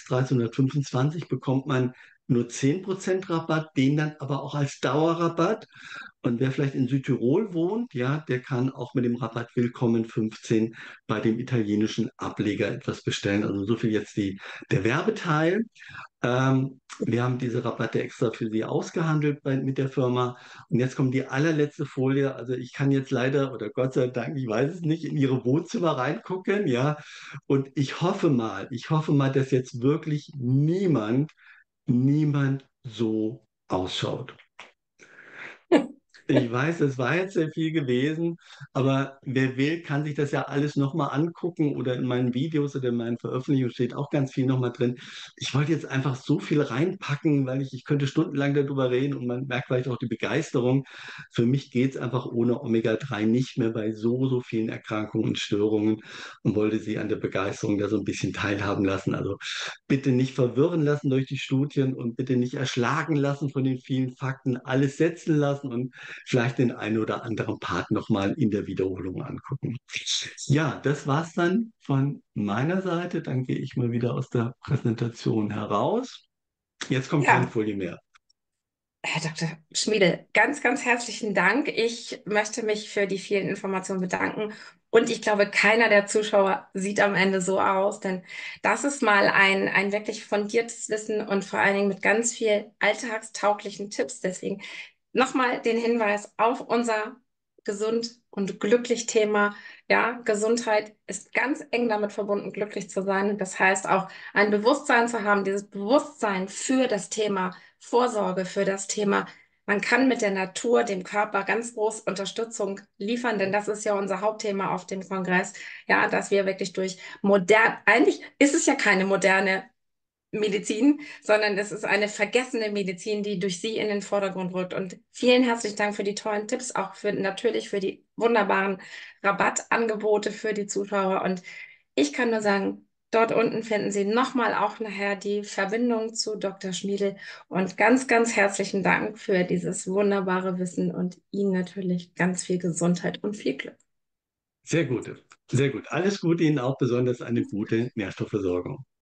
S1: VS1325 bekommt man nur 10% Rabatt, den dann aber auch als Dauerrabatt. Und wer vielleicht in Südtirol wohnt, ja, der kann auch mit dem Rabatt Willkommen 15 bei dem italienischen Ableger etwas bestellen. Also so viel jetzt der Werbeteil. Wir haben diese Rabatte extra für Sie ausgehandelt mit der Firma. Und jetzt kommt die allerletzte Folie. Also ich kann jetzt leider, oder Gott sei Dank, ich weiß es nicht, in Ihre Wohnzimmer reingucken, ja. Und ich hoffe mal, dass jetzt wirklich niemand so ausschaut. Ich weiß, es war jetzt sehr viel gewesen, aber wer will, kann sich das ja alles nochmal angucken oder in meinen Videos oder in meinen Veröffentlichungen steht auch ganz viel nochmal drin. Ich wollte jetzt einfach so viel reinpacken, weil ich könnte stundenlang darüber reden und man merkt vielleicht auch die Begeisterung. Für mich geht es einfach ohne Omega-3 nicht mehr bei so vielen Erkrankungen und Störungen und wollte Sie an der Begeisterung da so ein bisschen teilhaben lassen. Also bitte nicht verwirren lassen durch die Studien und bitte nicht erschlagen lassen von den vielen Fakten, alles setzen lassen und vielleicht den einen oder anderen Part nochmal in der Wiederholung angucken. Ja, das war's dann von meiner Seite. Dann gehe ich mal wieder aus der Präsentation heraus. Jetzt kommt keine
S2: Ja,
S1: Folie mehr.
S2: Herr Dr. Schmiede, ganz, ganz herzlichen Dank. Ich möchte mich für die vielen Informationen bedanken. Und ich glaube, keiner der Zuschauer sieht am Ende so aus, denn das ist mal ein wirklich fundiertes Wissen und vor allen Dingen mit ganz viel alltagstauglichen Tipps. Deswegen nochmal den Hinweis auf unser Gesund und glücklich Thema. Ja, Gesundheit ist ganz eng damit verbunden, glücklich zu sein. Das heißt auch ein Bewusstsein zu haben, dieses Bewusstsein für das Thema Vorsorge, für das Thema man kann mit der Natur dem Körper ganz groß Unterstützung liefern, denn das ist ja unser Hauptthema auf dem Kongress, ja, dass wir wirklich durch eigentlich ist es ja keine moderne Medizin, sondern es ist eine vergessene Medizin, die durch Sie in den Vordergrund rückt. Und vielen herzlichen Dank für die tollen Tipps, auch natürlich für die wunderbaren Rabattangebote für die Zuschauer. Und ich kann nur sagen, dort unten finden Sie nochmal auch nachher die Verbindung zu Dr. Schmiedel. Und ganz, ganz herzlichen Dank für dieses wunderbare Wissen und Ihnen natürlich ganz viel Gesundheit und viel Glück.
S1: Sehr gut, sehr gut. Alles Gute Ihnen auch, besonders eine gute Nährstoffversorgung.